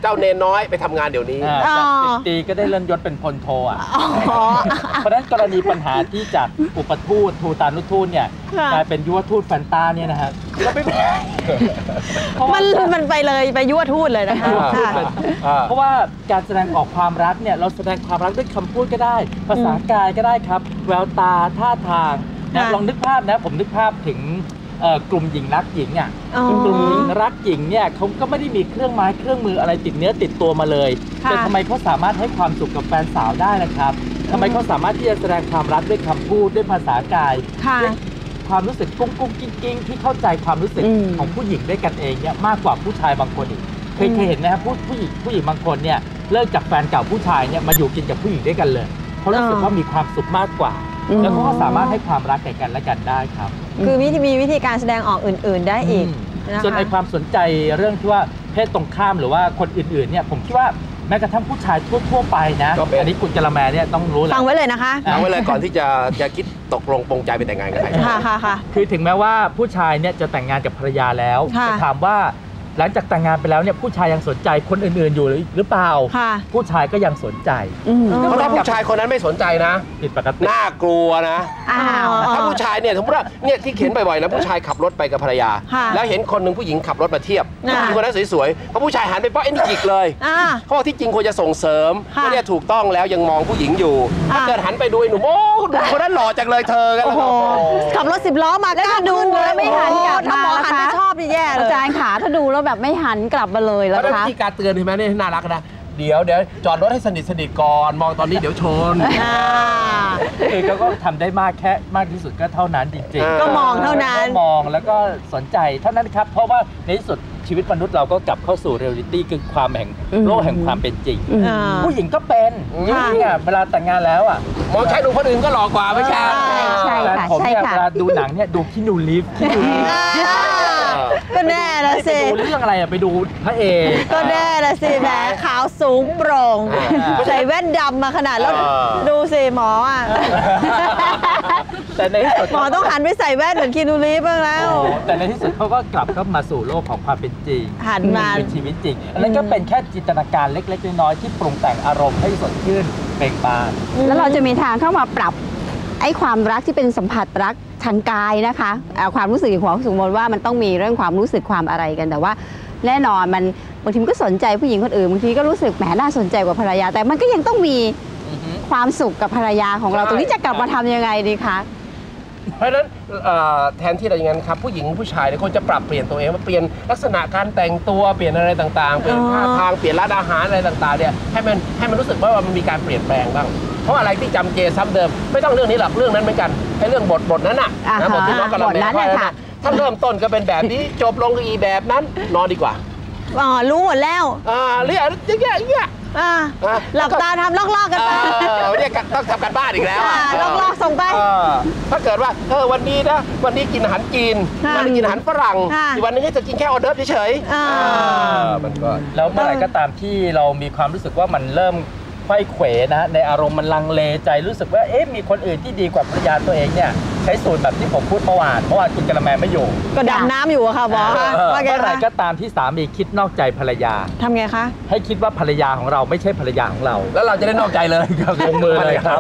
จ้าเนนน้อยไปทำงานเดี๋ยวนี้จาก10 ปีก็ได้เลื่อนยศเป็นพลโทอ่ะเพราะฉะนั้นกรณีปัญหาที่จากอุปทูตทูตานุทูตเนี่ยกลายเป็นยุวทูตแฟนตาเนี่ยนะฮะก็ไม่เป็นมันไปเลยไปยุวทูตเลยนะคะเพราะว่าการแสดงออกความรักเนี่ยเราแสดงความรักด้วยคำพูดก็ได้ภาษากายก็ได้ครับแววตาท่าทางลองนึกภาพนะผมนึกภาพถึงกลุ่มหญิงรักหญิงอ่ะกลุ่มหญิงรักหญิงเนี่ยเขาก็ไม่ได้มีเครื่องไม้เครื่องมืออะไรติดเนื้อติดตัวมาเลยแต่ทำไมเขาสามารถให้ความสุขกับแฟนสาวได้นะครับทำไมเขาสามารถที่จะแสดงความรักด้วยคำพูดด้วยภาษากายด้วยความรู้สึกกุ้งกุ้งกิ้งกิ้งที่เข้าใจความรู้สึกของผู้หญิงด้วยกันเองเนี่ยมากกว่าผู้ชายบางคนอีกเคยเห็นนะครับผู้หญิงบางคนเนี่ยเลิกจากแฟนเก่าผู้ชายเนี่ยมาอยู่กินกับผู้หญิงด้วยกันเลยเขารู้สึกว่ามีความสุขมากกว่าแล้วก็สามารถให้ความรักแก่กันและกันได้ครับคือมีวิธีการแสดงออกอื่นๆได้อีกส่วนในความสนใจเรื่องที่ว่าเพศตรงข้ามหรือว่าคนอื่นๆเนี่ยผมคิดว่าแม้กระทั่งผู้ชายทั่วไปนะอันนี้คุณกะละแมเนี่ยต้องรู้เลยฟังไว้เลยนะคะฟังไว้เลยก่อนที่จะคิดตกลงปรงใจไปแต่งงานกันค่ะคือถึงแม้ว่าผู้ชายเนี่ยจะแต่งงานกับภรรยาแล้วจะถามว่าหลังจากแต่งงานไปแล้วเนี่ยผู้ชายยังสนใจคนอื่นๆอยู่หรือเปล่าผู้ชายก็ยังสนใจเพราะถ้าผู้ชายคนนั้นไม่สนใจนะผิดปกติน่ากลัวนะถ้าผู้ชายเนี่ยสมมติว่าเนี่ยที่เขียนบ่อยๆนะผู้ชายขับรถไปกับภรรยาแล้วเห็นคนหนึ่งผู้หญิงขับรถมาเทียบผู้หญิงคนนั้นสวยๆพอผู้ชายหันไปป๊อกนี่หยิกเลยเพราะที่จริงควรจะส่งเสริมว่าเนี่ยถูกต้องแล้วยังมองผู้หญิงอยู่ถ้าเกิดหันไปดูหนุ่มโอ้ดูคนนั้นหล่อจังเลยเธอกันขับรถ10 ล้อมาแล้วดูแล้วไม่หันกลับมาหันไปชอบแย่เลยอาจารย์ขาถ้าดูแล้วแบบไม่หันกลับมาเลยแล้วคะวิธีการเตือนเห็นไหมนี่น่ารักนะเดี๋ยวจอดรถให้สนิทก่อนมองตอนนี้เดี๋ยวชนก็ทำได้มากที่สุดก็เท่านั้นจริงๆก็มองเท่านั้นมองแล้วก็สนใจเท่านั้นครับเพราะว่าในที่สุดชีวิตมนุษย์เราก็กลับเข้าสู่เรียลลิตี้คือความแห่งโลกแห่งความเป็นจริงผู้หญิงก็เป็นจริงๆเวลาแต่งงานแล้วอ่ะมองใช้ดูคนอื่นก็หล่อกว่าไม่ใช่แต่ผมเนี่ยเวลาดูหนังเนี่ยดูคินูรีฟก็แน่ละสิดูเรื่องอะไรไปดูพระเอกก็แน่ละสิแหมขาวสูงโปร่งใส่แว่นดำมาขนาดแล้วดูสิหมออ่ะแต่ในที่สุดหมอต้องหันไปใส่แว่นเหมือนคีนูรีฟบ้างแล้วแต่ในที่สุดเขาก็กลับเข้ามาสู่โลกของความเป็นจริงหันมาเป็นชีวิตจริงอันนั้นก็เป็นแค่จินตนาการเล็กๆน้อยๆที่ปรุงแต่งอารมณ์ให้สดชื่นเบิกบานแล้วเราจะมีทางเข้ามาปรับไอ้ความรักที่เป็นสัมผัสรักทางกายนะคะความรู้สึกของสมมติว่ามันต้องมีเรื่องความรู้สึกความอะไรกันแต่ว่าแน่นอนมันบางทีมันก็สนใจผู้หญิงคนอื่นบางทีก็รู้สึกแหมน่าสนใจกว่าภรรยาแต่มันก็ยังต้องมีความสุขกับภรรยาของเราตรงนี้จะกลับมาทำยังไงดีคะเพราะฉะนั้นแทนที่อะไรอย่างนั้นครับผู้หญิงผู้ชายเนี่ยควรจะปรับเปลี่ยนตัวเองมาเปลี่ยนลักษณะการแต่งตัวเปลี่ยนอะไรต่างๆเปลี่ยนท่าทางเปลี่ยนร้านอาหารอะไรต่างๆเนี่ยให้มันรู้สึกว่ามันมีการเปลี่ยนแปลงบ้างเพราะอะไรที่จำเจซ้ำเดิมไม่ต้องเรื่องนี้หรอกเรื่องนั้นเหมือนกันให้เรื่องบทนั้นน่ะบทที่น้องกำลังเล่นถ้าเริ่มต้นก็เป็นแบบนี้จบลงอีแบบนั้นนอนดีกว่ารู้หมดแล้วเรื่องเงี้ยหลับตาทำลอกๆกันไปเนี่ยต้องทำกันบ้านอีกแล้วลอกๆส่งไปถ้าเกิดว่าวันนี้นะวันนี้กินอาหารจีนวันนี้กินอาหารฝรั่งอีกวันนึงจะกินแค่ออเดิร์ฟเฉยๆมันก็แล้วเมื่อไหร่ก็ตามที่เรามีความรู้สึกว่ามันเริ่มไขว้เขวนะในอารมณ์มันลังเลใจรู้สึกว่ามีคนอื่นที่ดีกว่าภรรยาตัวเองเนี่ยใช้สูตรแบบที่ผมพูดเมื่อวานคุณกะละแมไม่อยู่ก็ดำน้ำอยู่ค่ะบอสเมื่อไหร่ก็ตามที่สามีคิดนอกใจภรรยาทำไงคะให้คิดว่าภรรยาของเราไม่ใช่ภรรยาของเราแล้วเราจะได้นอกใจเลยครับลงมือเลยครับ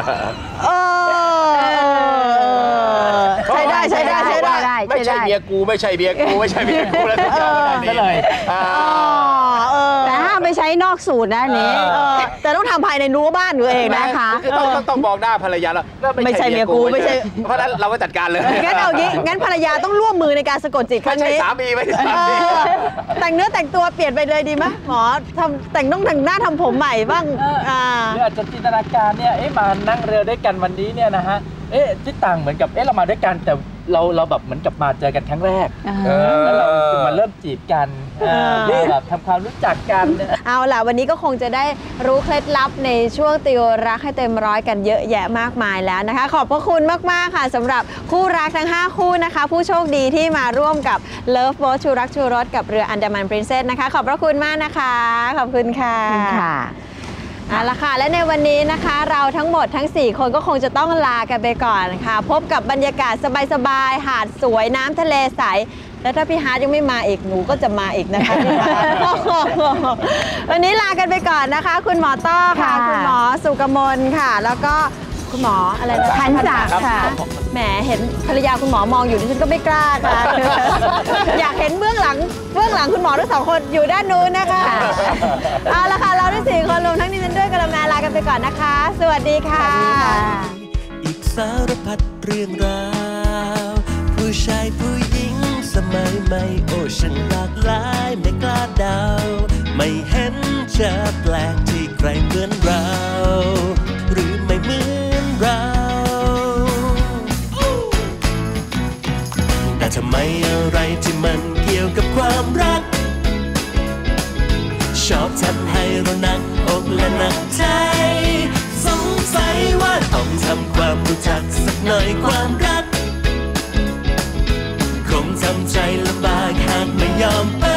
ใช่ได้ไม่ใช่เมียกูไม่ใช่เมียกูไม่ใช่เมียกูแล้วทุกอย่างได้เลยแต่ห้ามไปใช้นอกสูตรนะนี้แต่ต้องทำภายในรั้วบ้านตัวเองนะคะต้องบอกหน้าภรรยาแล้วไม่ใช่เมียกูไม่ใช่เพราะนั้นเราก็จัดการเลยงั้นเอางี้งั้นภรรยาต้องร่วมมือในการสะกดจิตครั้งนี้ไม่ใช่สามีไม่ใช่สามีแต่งเนื้อแต่งตัวเปลี่ยนไปเลยดีไหมหมอแต่งหน้าทำผมใหม่บ้างหรืออาจจะจินตนาการเนี่ยมานั่งเรือด้วยกันวันนี้เนี่ยนะฮะที่ต่างเหมือนกับเรามาด้วยกันแต่เราแบบเหมือนกับมาเจอกันครั้งแรกแล้วเรามาเริ่มจีบกันแบบทำความรู้จักกันเอาล่ะวันนี้ก็คงจะได้รู้เคล็ดลับในช่วงติวรักให้เต็มร้อยกันเยอะแยะมากมายแล้วนะคะขอบพระคุณมากๆค่ะสำหรับคู่รักทั้ง5คู่นะคะผู้โชคดีที่มาร่วมกับ Love Boat ชูรักชูรสกับเรืออันดามันพรินเซสนะคะขอบพระคุณมากนะคะขอบคุณค่ะเอาละค่ะและในวันนี้นะคะเราทั้งหมดทั้ง4คนก็คงจะต้องลากันไปก่อนค่ะพบกับบรรยากาศสบายๆหาดสวยน้ำทะเลใสแล้วถ้าพี่ฮาร์ดยังไม่มาอีกหนูก็จะมาอีกนะคะพี่ฮาร์ด วันนี้ลากันไปก่อนนะคะคุณหมอต้อค่ะคุณหมอสุกมลค่ะแล้วก็คุณหมออะไรนะพันศักดิ์ค่ะแหมเห็นภรรยาคุณหมอมองอยู่ดิฉันก็ไม่กล้าค่ะ อยากเห็นเบื้องหลังคุณหมอทั้งสองคนอยู่ด้านนู้นนะคะเอาละค่ะเราทั้ง4 คนรวมทั้งดิฉันด้วยกำลังลากันไปก่อนนะคะ สวัสดีค่ะอีกสารพัดเรื่องราวผู้ชายผู้หญิงสมัยใหม่โอ้ฉันหลากหลายไม่กล้าเดาไม่เห็นจะแปลกที่ใครเหมือนเราหรือไม่เหมือนเราแต่ทำไมอะไรที่มันเกี่ยวกับความรักชอบทำให้เราหนักอกและหนักใจสงสัยว่าต้องทำความรู้จักสักหน่อยความรักคงทำใจลำบากหากไม่ยอมเปิ